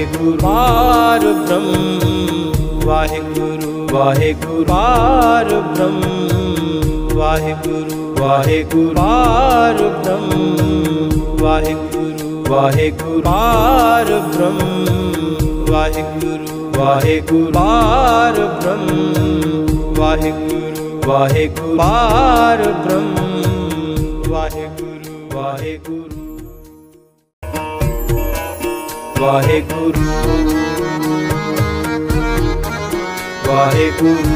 ਵਾਹਿਗੁਰੂ ਪਾਰ ਬ੍ਰਹਮ ਵਾਹਿਗੁਰੂ ਵਾਹਿਗੁਰੂ ਪਾਰ ਬ੍ਰਹਮ ਵਾਹਿਗੁਰੂ ਵਾਹਿਗੁਰੂ ਪਾਰ ਬ੍ਰਹਮ ਵਾਹਿਗੁਰੂ ਵਾਹਿਗੁਰੂ ਪਾਰ ਬ੍ਰਹਮ ਵਾਹਿਗੁਰੂ ਵਾਹਿਗੁਰੂ ਪਾਰ ਬ੍ਰਹਮ ਵਾਹਿਗੁਰੂ ਵਾਹਿਗੁਰੂ ਪਾਰ ਬ੍ਰਹਮ ਵਾਹਿਗੁਰੂ ਵਾਹਿਗੁਰੂ ਵਾਹਿਗੁਰੂ ਵਾਹਿਗੁਰੂ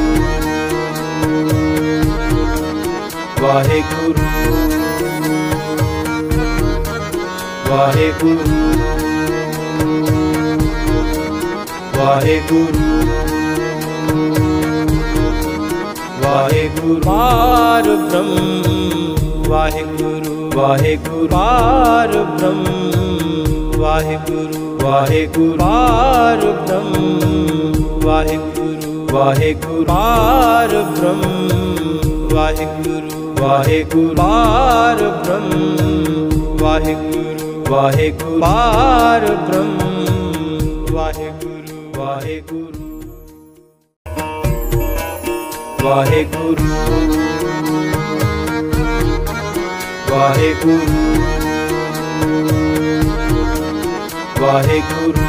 ਵਾਹਿਗੁਰੂ ਵਾਹਿਗੁਰੂ ਵਾਹਿਗੁਰੂ ਵਾਹਿਗੁਰੂ ਪਾਰ ਬ੍ਰਹਮ ਵਾਹਿਗੁਰੂ ਵਾਹਿਗੁਰੂ ਪਾਰ ਬ੍ਰਹਮ ਵਾਹਿਗੁਰੂ ਵਾਹਿਗੁਰੂ ਪਾਰ ਬ੍ਰਹਮ ਵਾਹਿਗੁਰੂ ਵਾਹਿਗੁਰੂ ਪਾਰ ਬ੍ਰਹਮ ਵਾਹਿਗੁਰੂ ਵਾਹਿਗੁਰੂ ਪਾਰ ਬ੍ਰਹਮ ਵਾਹਿਗੁਰੂ ਵਾਹਿਗੁਰੂ ਪਾਰ ਬ੍ਰਹਮ ਵਾਹਿਗੁਰੂ ਵਾਹਿਗੁਰੂ ਵਾਹਿਗੁਰੂ ਵਾਹਿਗੁਰੂ ਵਾਹਿਗੁਰੂ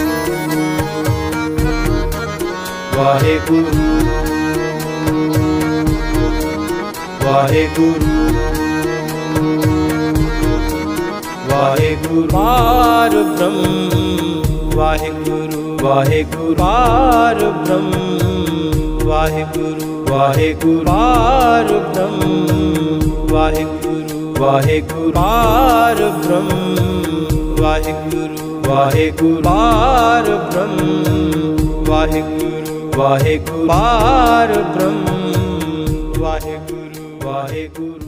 ਵਾਹਿਗੁਰੂ ਵਾਹਿਗੁਰੂ ਵਾਹਿਗੁਰੂ ਪਾਰ ਬ੍ਰਹਮ ਵਾਹਿਗੁਰੂ ਵਾਹਿਗੁਰੂ ਪਾਰ ਬ੍ਰਹਮ ਵਾਹਿਗੁਰੂ ਵਾਹਿਗੁਰੂ ਪਾਰ ਬ੍ਰਹਮ ਵਾਹਿਗੁਰੂ ਵਾਹਿਗੁਰੂ ਪਾਰ ਬ੍ਰਹਮ ਵਾਹਿਗੁਰੂ ਵਾਹਿਗੁਰੂ ਪਾਰ ਬ੍ਰਹਮ ਵਾਹਿਗੁਰੂ ਵਾਹਿਗੁਰੂ ਪਾਰ ਬ੍ਰਹਮ ਵਾਹਿਗੁਰੂ ਵਾਹਿਗੁਰੂ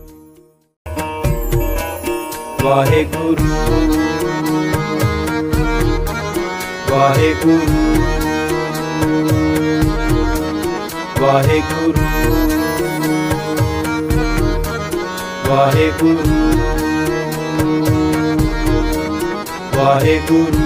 ਵਾਹਿਗੁਰੂ ਵਾਹਿਗੁਰੂ ਵਾਹਿਗੁਰੂ ਵਾਹਿਗੁਰੂ ਵਾਹਿਗੁਰੂ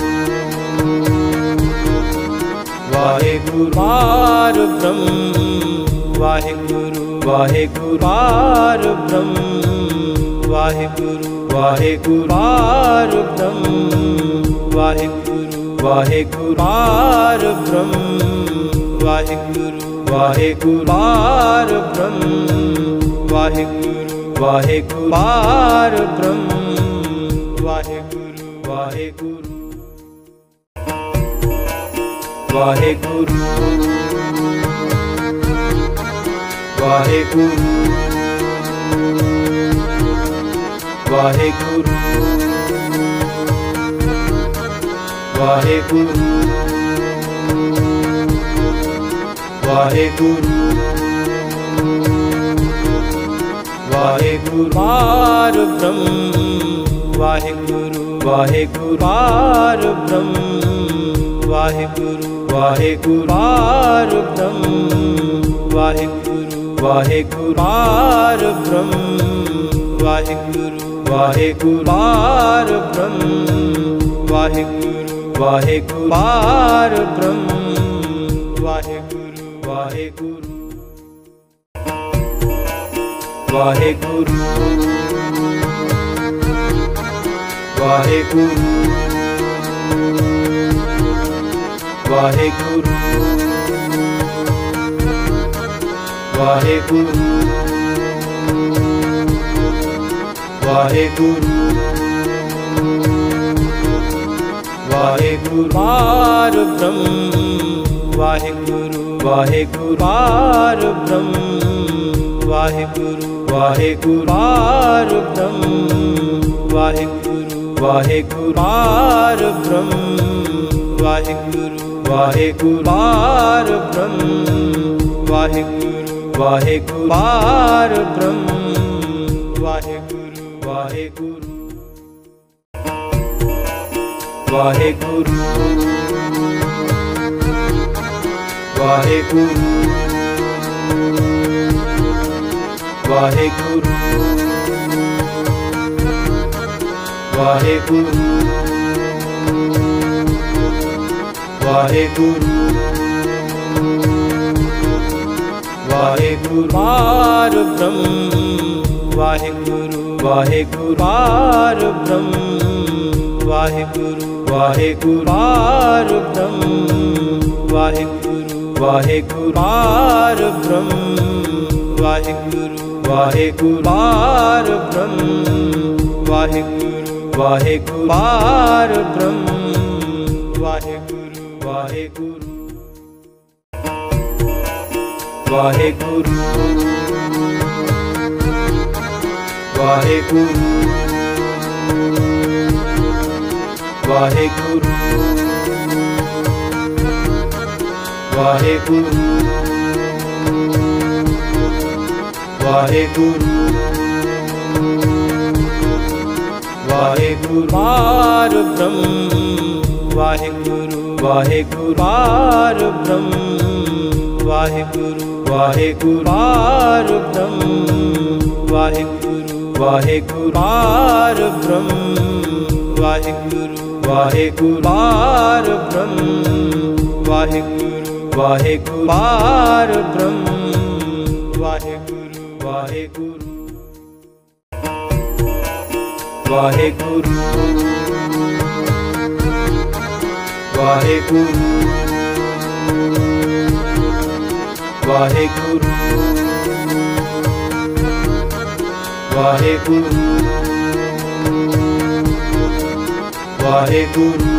ਵਾਹਿਗੁਰੂ ਪਾਰ ਬ੍ਰਹਮ ਵਾਹਿਗੁਰੂ ਵਾਹਿਗੁਰੂ ਪਾਰ ਬ੍ਰਹਮ ਵਾਹਿਗੁਰੂ ਵਾਹਿਗੁਰੂ ਪਾਰ ਬ੍ਰਹਮ ਵਾਹਿਗੁਰੂ ਵਾਹਿਗੁਰੂ ਪਾਰ ਬ੍ਰਹਮ ਵਾਹਿਗੁਰੂ ਵਾਹਿਗੁਰੂ ਪਾਰ ਬ੍ਰਹਮ ਵਾਹਿਗੁਰੂ ਵਾਹਿਗੁਰੂ ਪਾਰ ਬ੍ਰਹਮ ਵਾਹਿਗੁਰੂ ਵਾਹਿਗੁਰੂ ਵਾਹਿਗੁਰੂ ਵਾਹਿਗੁਰੂ ਵਾਹਿਗੁਰੂ ਵਾਹਿਗੁਰੂ ਵਾਹਿਗੁਰੂ ਵਾਹਿਗੁਰੂ ਪਾਰ ਬ੍ਰਹਮ ਵਾਹਿਗੁਰੂ ਵਾਹਿਗੁਰੂ ਪਾਰ ਬ੍ਰਹਮ ਵਾਹਿਗੁਰੂ ਵਾਹਿਗੁਰੂ ਪਾਰ ਬ੍ਰਹਮ ਵਾਹਿਗੁਰੂ ਵਾਹਿਗੁਰੂ ਪਾਰ ਬ੍ਰਹਮ ਵਾਹਿਗੁਰੂ ਵਾਹਿਗੁਰੂ ਪਾਰ ਬ੍ਰਹਮ ਵਾਹਿਗੁਰੂ ਵਾਹਿਗੁਰੂ ਪਾਰ ਬ੍ਰਹਮ ਵਾਹਿਗੁਰੂ ਵਾਹਿਗੁਰੂ ਵਾਹਿਗੁਰੂ ਵਾਹਿਗੁਰੂ ਵਾਹਿਗੁਰੂ ਵਾਹਿਗੁਰੂ ਵਾਹਿਗੁਰੂ ਵਾਹਿਗੁਰੂ ਪਾਰ ਬ੍ਰਹਮ ਵਾਹਿਗੁਰੂ ਵਾਹਿਗੁਰੂ ਪਾਰ ਬ੍ਰਹਮ ਵਾਹਿਗੁਰੂ ਵਾਹਿਗੁਰੂ ਪਾਰ ਬ੍ਰਹਮ ਵਾਹਿਗੁਰੂ ਵਾਹਿਗੁਰੂ ਪਾਰ ਬ੍ਰਹਮ ਵਾਹਿਗੁਰੂ ਵਾਹਿਗੁਰੂ ਪਾਰ ਬ੍ਰਹਮ ਵਾਹਿਗੁਰੂ ਵਾਹਿਗੁਰੂ ਪਾਰ ਬ੍ਰਹਮ ਵਾਹਿਗੁਰੂ ਵਾਹਿਗੁਰੂ ਵਾਹਿਗੁਰੂ ਵਾਹਿਗੁਰੂ ਵਾਹਿਗੁਰੂ ਵਾਹਿਗੁਰੂ ਵਾਹਿਗੁਰੂ ਵਾਹਿਗੁਰੂ ਪਾਰ ਬ੍ਰਹਮ ਵਾਹਿਗੁਰੂ ਵਾਹਿਗੁਰੂ ਪਾਰ ਬ੍ਰਹਮ ਵਾਹਿਗੁਰੂ ਵਾਹਿਗੁਰੂ ਪਾਰ ਬ੍ਰਹਮ ਵਾਹਿਗੁਰੂ ਵਾਹਿਗੁਰੂ ਪਾਰ ਬ੍ਰਹਮ ਵਾਹਿਗੁਰੂ ਵਾਹਿਗੁਰੂ ਪਾਰ ਬ੍ਰਹਮ ਵਾਹਿਗੁਰੂ ਵਾਹਿਗੁਰੂ ਪਾਰ ਬ੍ਰਹਮ ਵਾਹਿਗੁਰੂ ਵਾਹਿਗੁਰੂ ਵਾਹਿਗੁਰੂ ਵਾਹਿਗੁਰੂ ਵਾਹਿਗੁਰੂ ਵਾਹਿਗੁਰੂ ਵਾਹਿਗੁਰੂ ਵਾਹਿਗੁਰੂ ਪਾਰ ਬ੍ਰਹਮ ਵਾਹਿਗੁਰੂ ਵਾਹਿਗੁਰੂ ਪਾਰ ਬ੍ਰਹਮ ਵਾਹਿਗੁਰੂ ਵਾਹਿਗੁਰੂ ਪਾਰ ਬ੍ਰਹਮ ਵਾਹਿਗੁਰੂ ਵਾਹਿਗੁਰੂ ਪਾਰ ਬ੍ਰਹਮ ਵਾਹਿਗੁਰੂ ਵਾਹਿਗੁਰੂ ਪਾਰ ਬ੍ਰਹਮ ਵਾਹਿਗੁਰੂ ਵਾਹਿਗੁਰੂ ਪਾਰ ਬ੍ਰਹਮ ਵਾਹਿਗੁਰੂ ਵਾਹਿਗੁਰੂ ਵਾਹਿਗੁਰੂ ਵਾਹਿਗੁਰੂ ਵਾਹਿਗੁਰੂ ਵਾਹਿਗੁਰੂ ਵਾਹਿਗੁਰੂ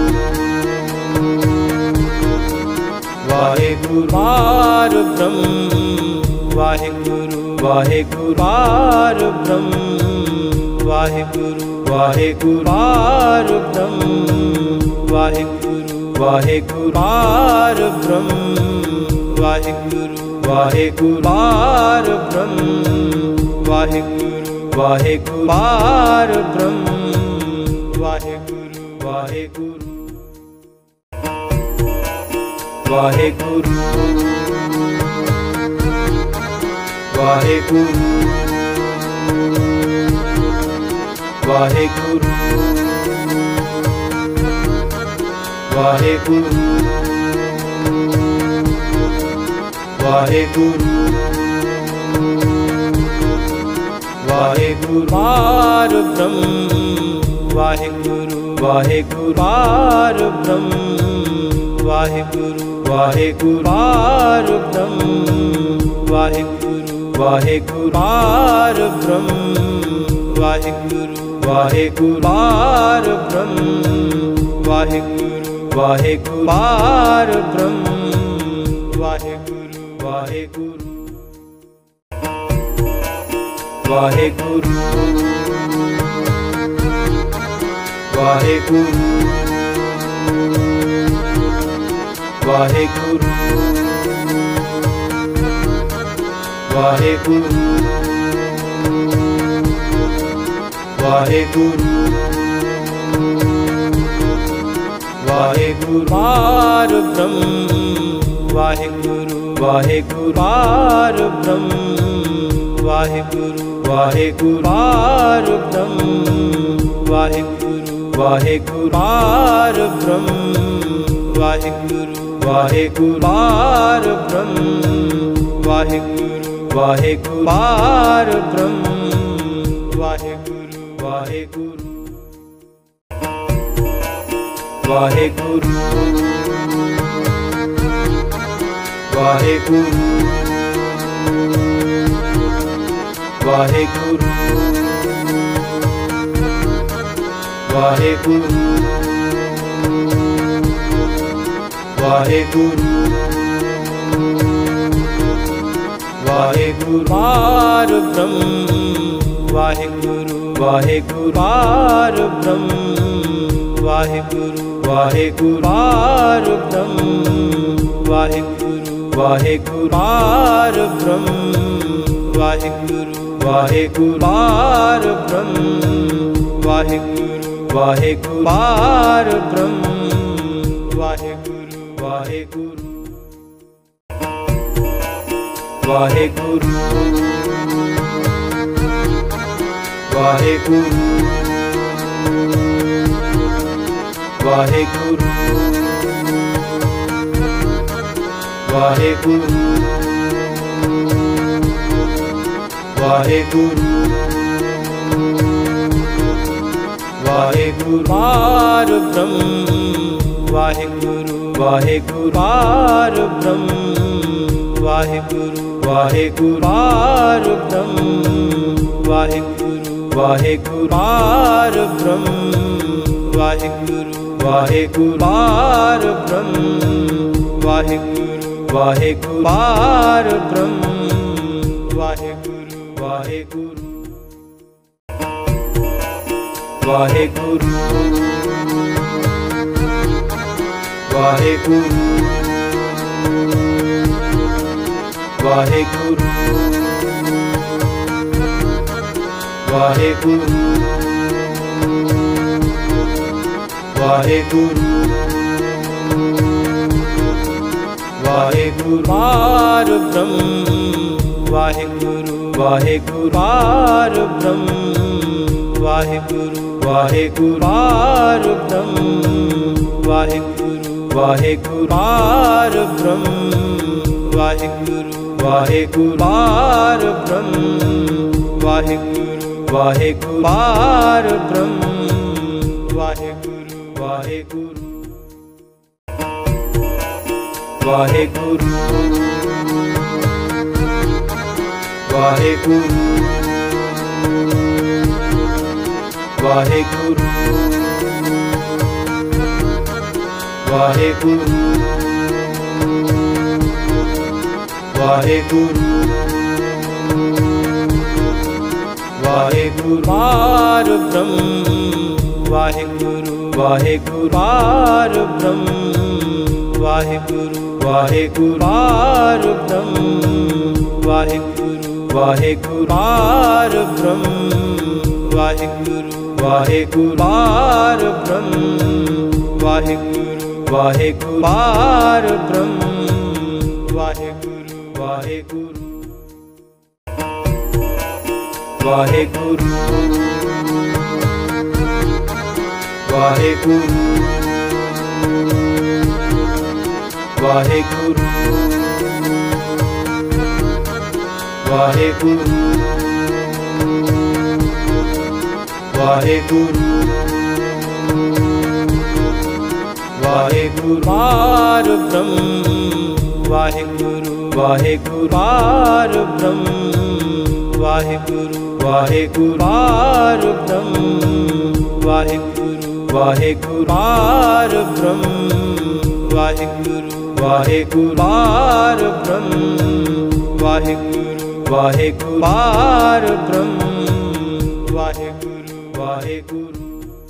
ਵਾਹਿਗੁਰੂ ਪਾਰ ਬ੍ਰਹਮ ਵਾਹਿਗੁਰੂ ਵਾਹਿਗੁਰੂ ਪਾਰ ਬ੍ਰਹਮ ਵਾਹਿਗੁਰੂ ਵਾਹਿਗੁਰੂ ਪਾਰ ਬ੍ਰਹਮ ਵਾਹਿਗੁਰੂ ਵਾਹਿਗੁਰੂ ਪਾਰ ਬ੍ਰਹਮ ਵਾਹਿਗੁਰੂ ਵਾਹਿਗੁਰੂ ਪਾਰ ਬ੍ਰਹਮ ਵਾਹਿਗੁਰੂ ਵਾਹਿਗੁਰੂ ਪਾਰ ਬ੍ਰਹਮ ਵਾਹਿਗੁਰੂ ਵਾਹਿਗੁਰੂ ਵਾਹਿਗੁਰੂ ਵਾਹਿਗੁਰੂ ਵਾਹਿਗੁਰੂ ਵਾਹਿਗੁਰੂ ਵਾਹਿਗੁਰੂ ਵਾਹਿਗੁਰੂ ਪਾਰ ਬ੍ਰਹਮ ਵਾਹਿਗੁਰੂ ਵਾਹਿਗੁਰੂ ਪਾਰ ਬ੍ਰਹਮ ਵਾਹਿਗੁਰੂ ਵਾਹਿਗੁਰੂ ਪਾਰ ਬ੍ਰਹਮ ਵਾਹਿਗੁਰੂ ਵਾਹਿਗੁਰੂ ਪਾਰ ਬ੍ਰਹਮ ਵਾਹਿਗੁਰੂ ਵਾਹਿਗੁਰੂ ਪਾਰ ਬ੍ਰਹਮ ਵਾਹਿਗੁਰੂ ਵਾਹਿਗੁਰੂ ਪਾਰ ਬ੍ਰਹਮ ਵਾਹਿਗੁਰੂ ਵਾਹਿਗੁਰੂ ਵਾਹਿਗੁਰੂ ਵਾਹਿਗੁਰੂ ਵਾਹਿਗੁਰੂ ਵਾਹਿਗੁਰੂ ਵਾਹਿਗੁਰੂ ਵਾਹਿਗੁਰੂ ਪਾਰ ਬ੍ਰਹਮ ਵਾਹਿਗੁਰੂ ਵਾਹਿਗੁਰੂ ਪਾਰ ਬ੍ਰਹਮ ਵਾਹਿਗੁਰੂ ਵਾਹਿਗੁਰੂ ਪਾਰ ਬ੍ਰਹਮ ਵਾਹਿਗੁਰੂ ਵਾਹਿਗੁਰੂ ਪਾਰ ਬ੍ਰਹਮ ਵਾਹਿਗੁਰੂ ਵਾਹਿਗੁਰੂ ਪਾਰ ਬ੍ਰਹਮ ਵਾਹਿਗੁਰੂ ਵਾਹਿਗੁਰੂ ਪਾਰ ਬ੍ਰਹਮ ਵਾਹਿਗੁਰੂ ਵਾਹਿਗੁਰੂ ਵਾਹਿਗੁਰੂ ਵਾਹਿਗੁਰੂ ਵਾਹਿਗੁਰੂ ਵਾਹਿਗੁਰੂ ਵਾਹਿਗੁਰੂ ਵਾਹਿਗੁਰੂ ਪਾਰ ਬ੍ਰਹਮ ਵਾਹਿਗੁਰੂ ਵਾਹਿਗੁਰੂ ਪਾਰ ਬ੍ਰਹਮ ਵਾਹਿਗੁਰੂ ਵਾਹਿਗੁਰੂ ਪਾਰ ਬ੍ਰਹਮ ਵਾਹਿਗੁਰੂ ਵਾਹਿਗੁਰੂ ਪਾਰ ਬ੍ਰਹਮ ਵਾਹਿਗੁਰੂ ਵਾਹਿਗੁਰੂ ਪਾਰ ਬ੍ਰਹਮ ਵਾਹਿਗੁਰੂ ਵਾਹਿਗੁਰੂ ਪਾਰ ਬ੍ਰਹਮ ਵਾਹਿਗੁਰੂ ਵਾਹਿਗੁਰੂ ਵਾਹਿਗੁਰੂ ਵਾਹਿਗੁਰੂ ਵਾਹਿਗੁਰੂ ਵਾਹਿਗੁਰੂ ਵਾਹਿਗੁਰੂ ਵਾਹਿਗੁਰੂ ਪਾਰ ਬ੍ਰਹਮ ਵਾਹਿਗੁਰੂ ਵਾਹਿਗੁਰੂ ਪਾਰ ਬ੍ਰਹਮ ਵਾਹਿਗੁਰੂ ਵਾਹਿਗੁਰੂ ਪਾਰ ਬ੍ਰਹਮ ਵਾਹਿਗੁਰੂ ਵਾਹਿਗੁਰੂ ਪਾਰ ਬ੍ਰਹਮ ਵਾਹਿਗੁਰੂ ਵਾਹਿਗੁਰੂ ਪਾਰ ਬ੍ਰਹਮ ਵਾਹਿਗੁਰੂ ਵਾਹਿਗੁਰੂ ਪਾਰ ਬ੍ਰਹਮ ਵਾਹਿਗੁਰੂ ਵਾਹਿਗੁਰੂ ਵਾਹਿਗੁਰੂ ਵਾਹਿਗੁਰੂ ਵਾਹਿਗੁਰੂ ਵਾਹਿਗੁਰੂ ਵਾਹਿਗੁਰੂ ਵਾਹਿਗੁਰੂ ਪਾਰ ਬ੍ਰਹਮ ਵਾਹਿਗੁਰੂ ਵਾਹਿਗੁਰੂ ਪਾਰ ਬ੍ਰਹਮ ਵਾਹਿਗੁਰੂ ਵਾਹਿਗੁਰੂ ਪਾਰ ਬ੍ਰਹਮ ਵਾਹਿਗੁਰੂ ਵਾਹਿਗੁਰੂ ਪਾਰ ਬ੍ਰਹਮ ਵਾਹਿਗੁਰੂ ਵਾਹਿਗੁਰੂ ਪਾਰ ਬ੍ਰਹਮ ਵਾਹਿਗੁਰੂ ਵਾਹਿਗੁਰੂ ਪਾਰ ਬ੍ਰਹਮ ਵਾਹਿਗੁਰੂ ਵਾਹਿਗੁਰੂ ਵਾਹਿਗੁਰੂ ਵਾਹਿਗੁਰੂ ਵਾਹਿਗੁਰੂ ਵਾਹਿਗੁਰੂ ਵਾਹਿਗੁਰੂ ਵਾਹਿਗੁਰੂ ਪਾਰ ਬ੍ਰਹਮ ਵਾਹਿਗੁਰੂ ਵਾਹਿਗੁਰੂ ਪਾਰ ਬ੍ਰਹਮ ਵਾਹਿਗੁਰੂ ਵਾਹਿਗੁਰੂ ਪਾਰ ਬ੍ਰਹਮ ਵਾਹਿਗੁਰੂ ਵਾਹਿਗੁਰੂ ਪਾਰ ਬ੍ਰਹਮ ਵਾਹਿਗੁਰੂ ਵਾਹਿਗੁਰੂ ਪਾਰ ਬ੍ਰਹਮ ਵਾਹਿਗੁਰੂ ਵਾਹਿਗੁਰੂ ਪਾਰ ਬ੍ਰਹਮ ਵਾਹਿਗੁਰੂ ਵਾਹਿਗੁਰੂ ਵਾਹਿਗੁਰੂ ਵਾਹਿਗੁਰੂ ਵਾਹਿਗੁਰੂ ਵਾਹਿਗੁਰੂ ਵਾਹਿਗੁਰੂ ਵਾਹਿਗੁਰੂ ਪਾਰ ਬ੍ਰਹਮ ਵਾਹਿਗੁਰੂ ਵਾਹਿਗੁਰੂ ਪਾਰ ਬ੍ਰਹਮ ਵਾਹਿਗੁਰੂ ਵਾਹਿਗੁਰੂ ਪਾਰ ਬ੍ਰਹਮ ਵਾਹਿਗੁਰੂ ਵਾਹਿਗੁਰੂ ਪਾਰ ਬ੍ਰਹਮ ਵਾਹਿਗੁਰੂ ਵਾਹਿਗੁਰੂ ਪਾਰ ਬ੍ਰਹਮ ਵਾਹਿਗੁਰੂ ਵਾਹਿਗੁਰੂ ਪਾਰ ਬ੍ਰਹਮ ਵਾਹਿਗੁਰੂ ਵਾਹਿਗੁਰੂ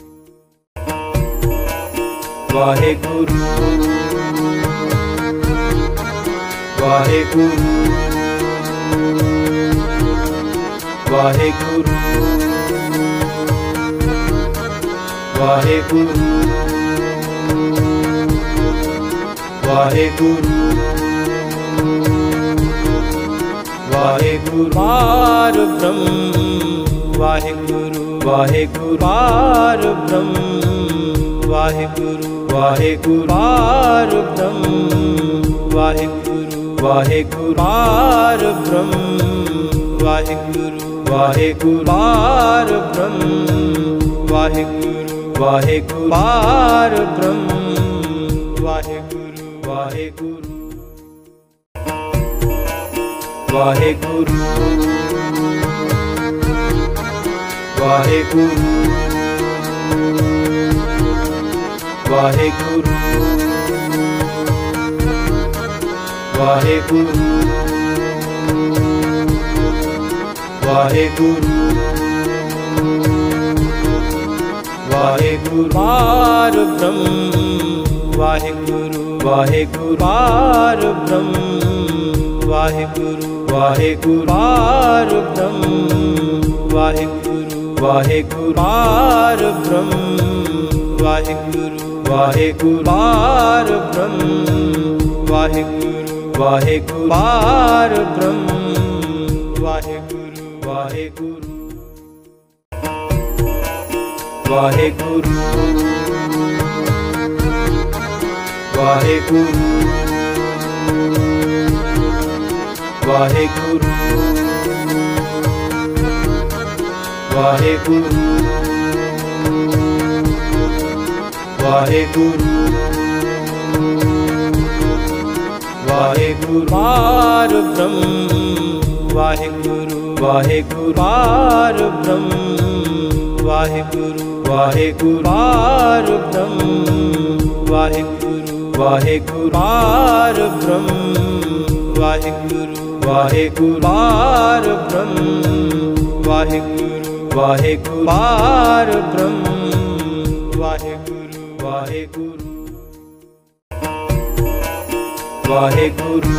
ਵਾਹਿਗੁਰੂ ਵਾਹਿਗੁਰੂ ਵਾਹਿਗੁਰੂ ਵਾਹਿਗੁਰੂ ਵਾਹਿਗੁਰੂ ਵਾਹਿਗੁਰੂ ਪਾਰ ਬ੍ਰਹਮ ਵਾਹਿਗੁਰੂ ਵਾਹਿਗੁਰੂ ਪਾਰ ਬ੍ਰਹਮ ਵਾਹਿਗੁਰੂ ਵਾਹਿਗੁਰੂ ਪਾਰ ਬ੍ਰਹਮ ਵਾਹਿਗੁਰੂ ਵਾਹਿਗੁਰੂ ਪਾਰ ਬ੍ਰਹਮ ਵਾਹਿਗੁਰੂ ਵਾਹਿਗੁਰੂ ਪਾਰ ਬ੍ਰਹਮ ਵਾਹਿਗੁਰੂ ਵਾਹਿਗੁਰੂ ਪਾਰ ਬ੍ਰਹਮ ਵਾਹਿਗੁਰੂ ਵਾਹਿਗੁਰੂ ਵਾਹਿਗੁਰੂ ਵਾਹਿਗੁਰੂ ਵਾਹਿਗੁਰੂ ਵਾਹਿਗੁਰੂ ਵਾਹਿਗੁਰੂ ਵਾਹਿਗੁਰੂ ਪਾਰ ਬ੍ਰਹਮ ਵਾਹਿਗੁਰੂ ਵਾਹਿਗੁਰੂ ਪਾਰ ਬ੍ਰਹਮ ਵਾਹਿਗੁਰੂ ਵਾਹਿਗੁਰੂ ਪਾਰ ਬ੍ਰਹਮ ਵਾਹਿਗੁਰੂ ਵਾਹਿਗੁਰੂ ਪਾਰ ਬ੍ਰਹਮ ਵਾਹਿਗੁਰੂ ਵਾਹਿਗੁਰੂ ਪਾਰ ਬ੍ਰਹਮ ਵਾਹਿਗੁਰੂ ਵਾਹਿਗੁਰੂ ਪਾਰ ਬ੍ਰਹਮ ਵਾਹਿਗੁਰੂ ਵਾਹਿਗੁਰੂ ਵਾਹਿਗੁਰੂ ਵਾਹਿਗੁਰੂ ਵਾਹਿਗੁਰੂ ਵਾਹਿਗੁਰੂ ਵਾਹਿਗੁਰੂ ਵਾਹਿਗੁਰੂ ਪਾਰ ਬ੍ਰਹਮ ਵਾਹਿਗੁਰੂ ਵਾਹਿਗੁਰੂ ਪਾਰ ਬ੍ਰਹਮ ਵਾਹਿਗੁਰੂ ਵਾਹਿਗੁਰੂ ਪਾਰ ਬ੍ਰਹਮ ਵਾਹਿਗੁਰੂ ਵਾਹਿਗੁਰੂ ਪਾਰ ਬ੍ਰਹਮ ਵਾਹਿਗੁਰੂ ਵਾਹਿਗੁਰੂ ਪਾਰ ਬ੍ਰਹਮ ਵਾਹਿਗੁਰੂ ਵਾਹਿਗੁਰੂ ਪਾਰ ਬ੍ਰਹਮ ਵਾਹਿਗੁਰੂ ਵਾਹਿਗੁਰੂ ਵਾਹਿਗੁਰੂ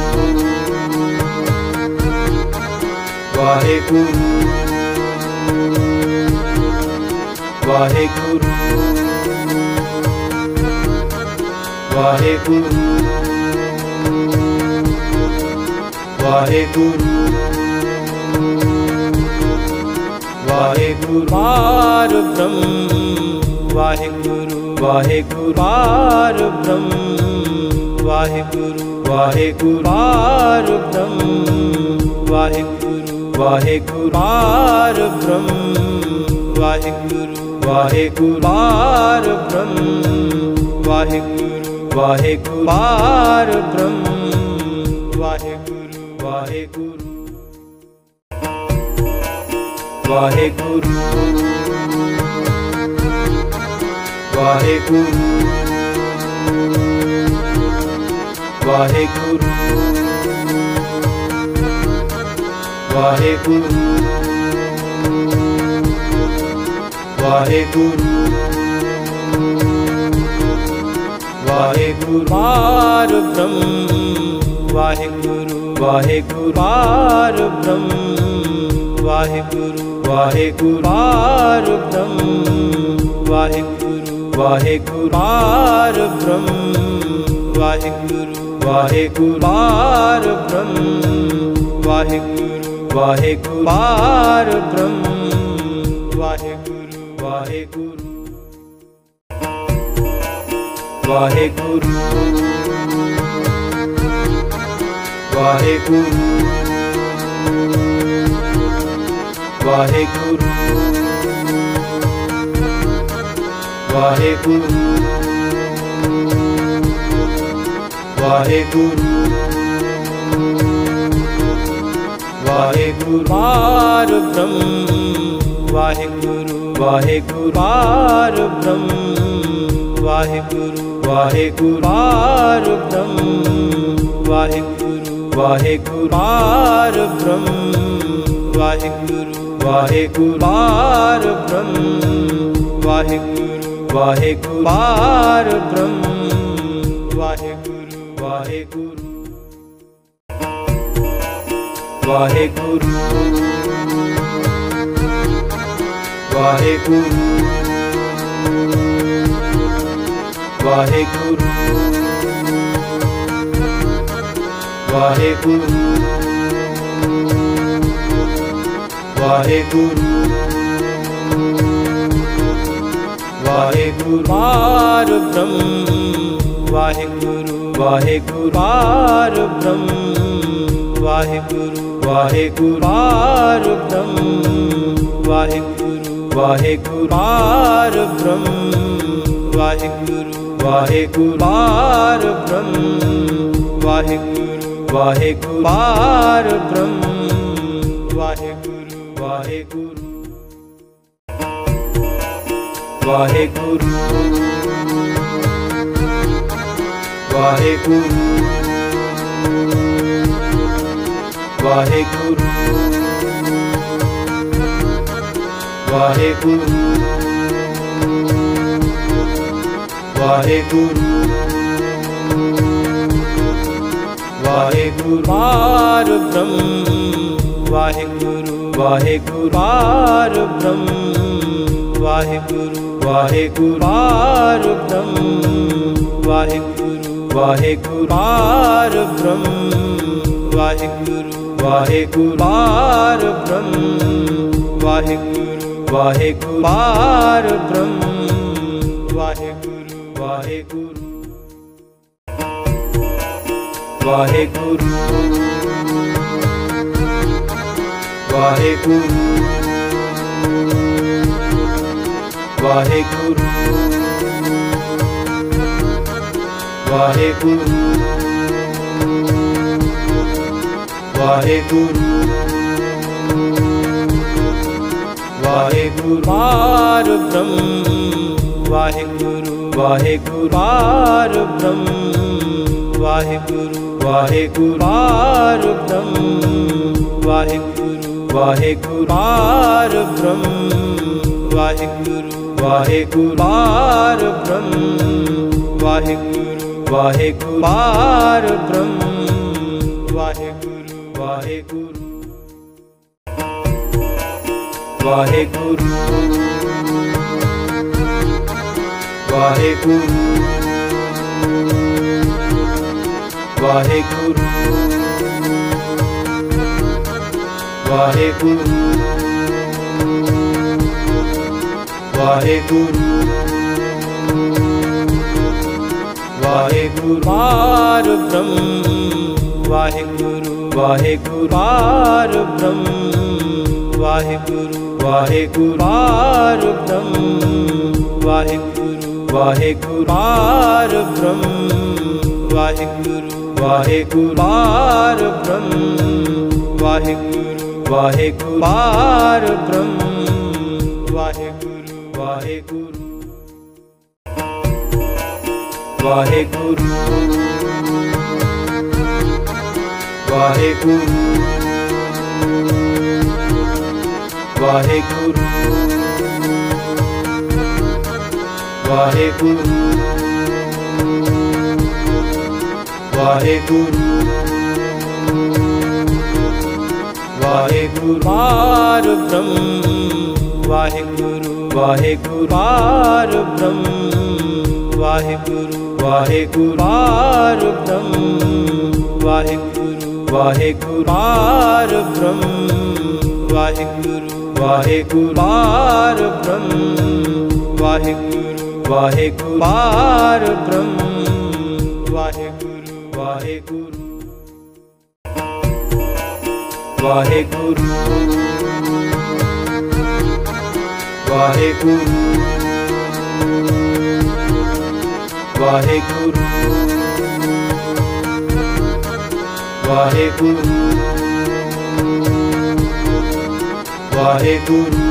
ਵਾਹਿਗੁਰੂ ਵਾਹਿਗੁਰੂ ਵਾਹਿਗੁਰੂ ਵਾਹਿਗੁਰੂ ਵਾਹਿਗੁਰੂ ਪਾਰ ਬ੍ਰਹਮ ਵਾਹਿਗੁਰੂ ਵਾਹਿਗੁਰੂ ਪਾਰ ਬ੍ਰਹਮ ਵਾਹਿਗੁਰੂ ਵਾਹਿਗੁਰੂ ਪਾਰ ਬ੍ਰਹਮ ਵਾਹਿਗੁਰੂ ਵਾਹਿਗੁਰੂ ਪਾਰ ਬ੍ਰਹਮ ਵਾਹਿਗੁਰੂ ਵਾਹਿਗੁਰੂ ਪਾਰ ਬ੍ਰਹਮ ਵਾਹਿਗੁਰੂ ਵਾਹਿਗੁਰੂ ਪਾਰ ਬ੍ਰਹਮ ਵਾਹਿਗੁਰੂ ਵਾਹਿਗੁਰੂ ਵਾਹਿਗੁਰੂ ਵਾਹਿਗੁਰੂ ਵਾਹਿਗੁਰੂ ਵਾਹਿਗੁਰੂ ਵਾਹਿਗੁਰੂ ਵਾਹਿਗੁਰੂ ਪਾਰ ਬ੍ਰਹਮ ਵਾਹਿਗੁਰੂ ਵਾਹਿਗੁਰੂ ਪਾਰ ਬ੍ਰਹਮ ਵਾਹਿਗੁਰੂ ਵਾਹਿਗੁਰੂ ਪਾਰ ਬ੍ਰਹਮ ਵਾਹਿਗੁਰੂ ਵਾਹਿਗੁਰੂ ਪਾਰ ਬ੍ਰਹਮ ਵਾਹਿਗੁਰੂ ਵਾਹਿਗੁਰੂ ਪਾਰ ਬ੍ਰਹਮ ਵਾਹਿਗੁਰੂ ਵਾਹਿਗੁਰੂ ਪਾਰ ਬ੍ਰਹਮ ਵਾਹਿਗੁਰੂ ਵਾਹਿਗੁਰੂ ਵਾਹਿਗੁਰੂ ਵਾਹਿਗੁਰੂ ਵਾਹਿਗੁਰੂ ਵਾਹਿਗੁਰੂ ਵਾਹਿਗੁਰੂ ਵਾਹਿਗੁਰੂ ਪਾਰ ਬ੍ਰਹਮ ਵਾਹਿਗੁਰੂ ਵਾਹਿਗੁਰੂ ਪਾਰ ਬ੍ਰਹਮ ਵਾਹਿਗੁਰੂ ਵਾਹਿਗੁਰੂ ਪਾਰ ਬ੍ਰਹਮ ਵਾਹਿਗੁਰੂ ਵਾਹਿਗੁਰੂ ਪਾਰ ਬ੍ਰਹਮ ਵਾਹਿਗੁਰੂ ਵਾਹਿਗੁਰੂ ਪਾਰ ਬ੍ਰਹਮ ਵਾਹਿਗੁਰੂ ਵਾਹਿਗੁਰੂ ਪਾਰ ਬ੍ਰਹਮ ਵਾਹਿਗੁਰੂ ਵਾਹਿਗੁਰੂ ਵਾਹਿਗੁਰੂ ਵਾਹਿਗੁਰੂ ਵਾਹਿਗੁਰੂ ਵਾਹਿਗੁਰੂ ਵਾਹਿਗੁਰੂ ਵਾਹਿਗੁਰੂ ਪਾਰ ਬ੍ਰਹਮ ਵਾਹਿਗੁਰੂ ਵਾਹਿਗੁਰੂ ਪਾਰ ਬ੍ਰਹਮ ਵਾਹਿਗੁਰੂ ਵਾਹਿਗੁਰੂ ਪਾਰ ਬ੍ਰਹਮ ਵਾਹਿਗੁਰੂ ਵਾਹਿਗੁਰੂ ਪਾਰ ਬ੍ਰਹਮ ਵਾਹਿਗੁਰੂ ਵਾਹਿਗੁਰੂ ਪਾਰ ਬ੍ਰਹਮ ਵਾਹਿਗੁਰੂ ਵਾਹਿਗੁਰੂ ਪਾਰ ਬ੍ਰਹਮ ਵਾਹਿਗੁਰੂ ਵਾਹਿਗੁਰੂ ਵਾਹਿਗੁਰੂ ਵਾਹਿਗੁਰੂ ਵਾਹਿਗੁਰੂ ਵਾਹਿਗੁਰੂ ਵਾਹਿਗੁਰੂ ਵਾਹਿਗੁਰੂ ਪਾਰ ਬ੍ਰਹਮ ਵਾਹਿਗੁਰੂ ਵਾਹਿਗੁਰੂ ਪਾਰ ਬ੍ਰਹਮ ਵਾਹਿਗੁਰੂ ਵਾਹਿਗੁਰੂ ਪਾਰ ਬ੍ਰਹਮ ਵਾਹਿਗੁਰੂ ਵਾਹਿਗੁਰੂ ਪਾਰ ਬ੍ਰਹਮ ਵਾਹਿਗੁਰੂ ਵਾਹਿਗੁਰੂ ਪਾਰ ਬ੍ਰਹਮ ਵਾਹਿਗੁਰੂ ਵਾਹਿਗੁਰੂ ਪਾਰ ਬ੍ਰਹਮ ਵਾਹਿਗੁਰੂ ਵਾਹਿਗੁਰੂ ਵਾਹਿਗੁਰੂ ਵਾਹਿਗੁਰੂ ਵਾਹਿਗੁਰੂ ਵਾਹਿਗੁਰੂ ਵਾਹਿਗੁਰੂ ਵਾਹਿਗੁਰੂ ਪਾਰ ਬ੍ਰਹਮ ਵਾਹਿਗੁਰੂ ਵਾਹਿਗੁਰੂ ਪਾਰ ਬ੍ਰਹਮ ਵਾਹਿਗੁਰੂ ਵਾਹਿਗੁਰੂ ਪਾਰ ਬ੍ਰਹਮ ਵਾਹਿਗੁਰੂ ਵਾਹਿਗੁਰੂ ਪਾਰ ਬ੍ਰਹਮ ਵਾਹਿਗੁਰੂ ਵਾਹਿਗੁਰੂ ਪਾਰ ਬ੍ਰਹਮ ਵਾਹਿਗੁਰੂ ਵਾਹਿਗੁਰੂ ਪਾਰ ਬ੍ਰਹਮ ਵਾਹਿਗੁਰੂ ਵਾਹਿਗੁਰੂ ਵਾਹਿਗੁਰੂ ਵਾਹਿਗੁਰੂ ਵਾਹਿਗੁਰੂ ਵਾਹਿਗੁਰੂ ਵਾਹਿਗੁਰੂ ਵਾਹਿਗੁਰੂ ਪਾਰ ਬ੍ਰਹਮ ਵਾਹਿਗੁਰੂ ਵਾਹਿਗੁਰੂ ਪਾਰ ਬ੍ਰਹਮ ਵਾਹਿਗੁਰੂ ਵਾਹਿਗੁਰੂ ਪਾਰ ਬ੍ਰਹਮ ਵਾਹਿਗੁਰੂ ਵਾਹਿਗੁਰੂ ਪਾਰ ਬ੍ਰਹਮ ਵਾਹਿਗੁਰੂ ਵਾਹਿਗੁਰੂ ਪਾਰ ਬ੍ਰਹਮ ਵਾਹਿਗੁਰੂ ਵਾਹਿਗੁਰੂ ਪਾਰ ਬ੍ਰਹਮ ਵਾਹਿਗੁਰੂ ਵਾਹਿਗੁਰੂ ਵਾਹਿਗੁਰੂ ਵਾਹਿਗੁਰੂ ਵਾਹਿਗੁਰੂ ਵਾਹਿਗੁਰੂ ਵਾਹਿਗੁਰੂ ਵਾਹਿਗੁਰੂ ਪਾਰ ਬ੍ਰਹਮ ਵਾਹਿਗੁਰੂ ਵਾਹਿਗੁਰੂ ਪਾਰ ਬ੍ਰਹਮ ਵਾਹਿਗੁਰੂ ਵਾਹਿਗੁਰੂ ਪਾਰ ਬ੍ਰਹਮ ਵਾਹਿਗੁਰੂ ਵਾਹਿਗੁਰੂ ਪਾਰ ਬ੍ਰਹਮ ਵਾਹਿਗੁਰੂ ਵਾਹਿਗੁਰੂ ਪਾਰ ਬ੍ਰਹਮ ਵਾਹਿਗੁਰੂ ਵਾਹਿਗੁਰੂ ਪਾਰ ਬ੍ਰਹਮ ਵਾਹਿਗੁਰੂ ਵਾਹਿਗੁਰੂ ਵਾਹਿਗੁਰੂ ਵਾਹਿਗੁਰੂ ਵਾਹਿਗੁਰੂ ਵਾਹਿਗੁਰੂ ਵਾਹਿਗੁਰੂ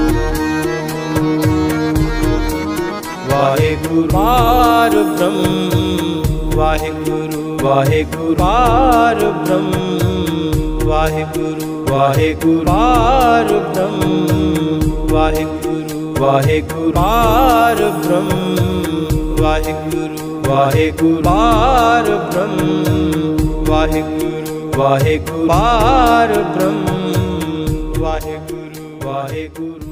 ਵਾਹਿਗੁਰੂ ਪਾਰ ਬ੍ਰਹਮ ਵਾਹਿਗੁਰੂ ਵਾਹਿਗੁਰੂ ਪਾਰ ਬ੍ਰਹਮ ਵਾਹਿਗੁਰੂ ਵਾਹਿਗੁਰੂ ਪਾਰ ਬ੍ਰਹਮ ਵਾਹਿਗੁਰੂ ਵਾਹਿਗੁਰੂ ਪਾਰ ਬ੍ਰਹਮ ਵਾਹਿਗੁਰੂ ਵਾਹਿਗੁਰੂ ਪਾਰ ਬ੍ਰਹਮ ਵਾਹਿਗੁਰੂ ਵਾਹਿਗੁਰੂ ਪਾਰ ਬ੍ਰਹਮ ਵਾਹਿਗੁਰੂ ਵਾਹਿਗੁਰੂ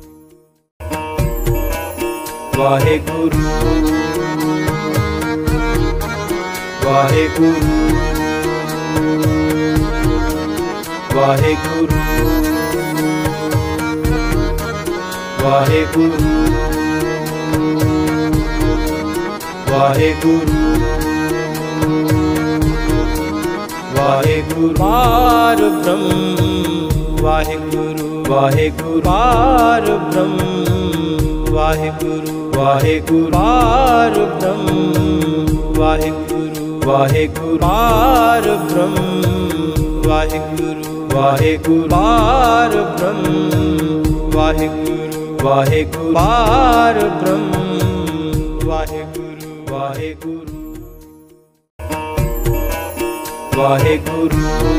ਵਾਹਿਗੁਰੂ ਵਾਹਿਗੁਰੂ ਵਾਹਿਗੁਰੂ ਵਾਹਿਗੁਰੂ ਵਾਹਿਗੁਰੂ ਵਾਹਿਗੁਰੂ ਪਾਰ ਬ੍ਰਹਮ ਵਾਹਿਗੁਰੂ ਵਾਹਿਗੁਰੂ ਪਾਰ ਬ੍ਰਹਮ ਵਾਹਿਗੁਰੂ ਵਾਹਿਗੁਰੂ ਪਾਰ ਬ੍ਰਹਮ ਵਾਹਿਗੁਰੂ ਵਾਹਿਗੁਰੂ ਪਾਰ ਬ੍ਰਹਮ ਵਾਹਿਗੁਰੂ ਵਾਹਿਗੁਰੂ ਪਾਰ ਬ੍ਰਹਮ ਵਾਹਿਗੁਰੂ ਵਾਹਿਗੁਰੂ ਪਾਰ ਬ੍ਰਹਮ ਵਾਹਿਗੁਰੂ ਵਾਹਿਗੁਰੂ ਵਾਹਿਗੁਰੂ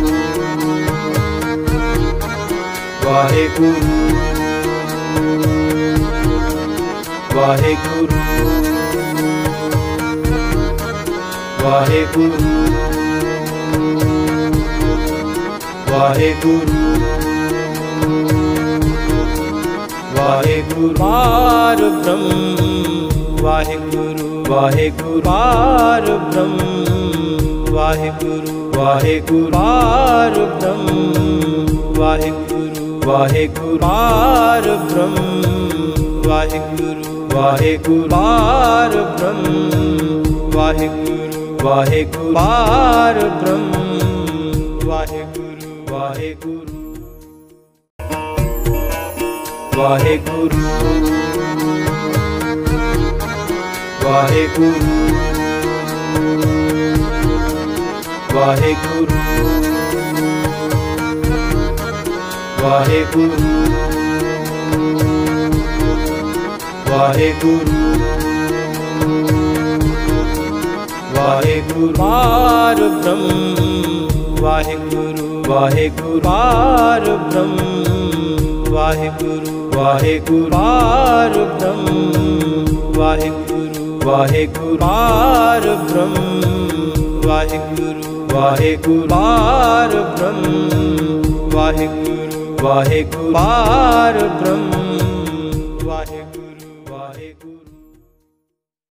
ਵਾਹਿਗੁਰੂ ਵਾਹਿਗੁਰੂ ਵਾਹਿਗੁਰੂ ਵਾਹਿਗੁਰੂ ਵਾਹਿਗੁਰੂ ਪਾਰ ਬ੍ਰਹਮ ਵਾਹਿਗੁਰੂ ਵਾਹਿਗੁਰੂ ਪਾਰ ਬ੍ਰਹਮ ਵਾਹਿਗੁਰੂ ਵਾਹਿਗੁਰੂ ਪਾਰ ਬ੍ਰਹਮ ਵਾਹਿਗੁਰੂ ਵਾਹਿਗੁਰੂ ਪਾਰ ਬ੍ਰਹਮ ਵਾਹਿਗੁਰੂ ਵਾਹਿਗੁਰੂ ਪਾਰ ਬ੍ਰਹਮ ਵਾਹਿਗੁਰੂ ਵਾਹਿਗੁਰੂ ਪਾਰ ਬ੍ਰਹਮ ਵਾਹਿਗੁਰੂ ਵਾਹਿਗੁਰੂ ਵਾਹਿਗੁਰੂ ਵਾਹਿਗੁਰੂ ਵਾਹਿਗੁਰੂ ਵਾਹਿਗੁਰੂ ਵਾਹਿਗੁਰੂ ਵਾਹਿਗੁਰੂ ਪਾਰ ਬ੍ਰਹਮ ਵਾਹਿਗੁਰੂ ਵਾਹਿਗੁਰੂ ਪਾਰ ਬ੍ਰਹਮ ਵਾਹਿਗੁਰੂ ਵਾਹਿਗੁਰੂ ਪਾਰ ਬ੍ਰਹਮ ਵਾਹਿਗੁਰੂ ਵਾਹਿਗੁਰੂ ਪਾਰ ਬ੍ਰਹਮ ਵਾਹਿਗੁਰੂ ਵਾਹਿਗੁਰੂ ਪਾਰ ਬ੍ਰਹਮ ਵਾਹਿਗੁਰੂ ਵਾਹਿਗੁਰੂ ਪਾਰ ਬ੍ਰਹਮ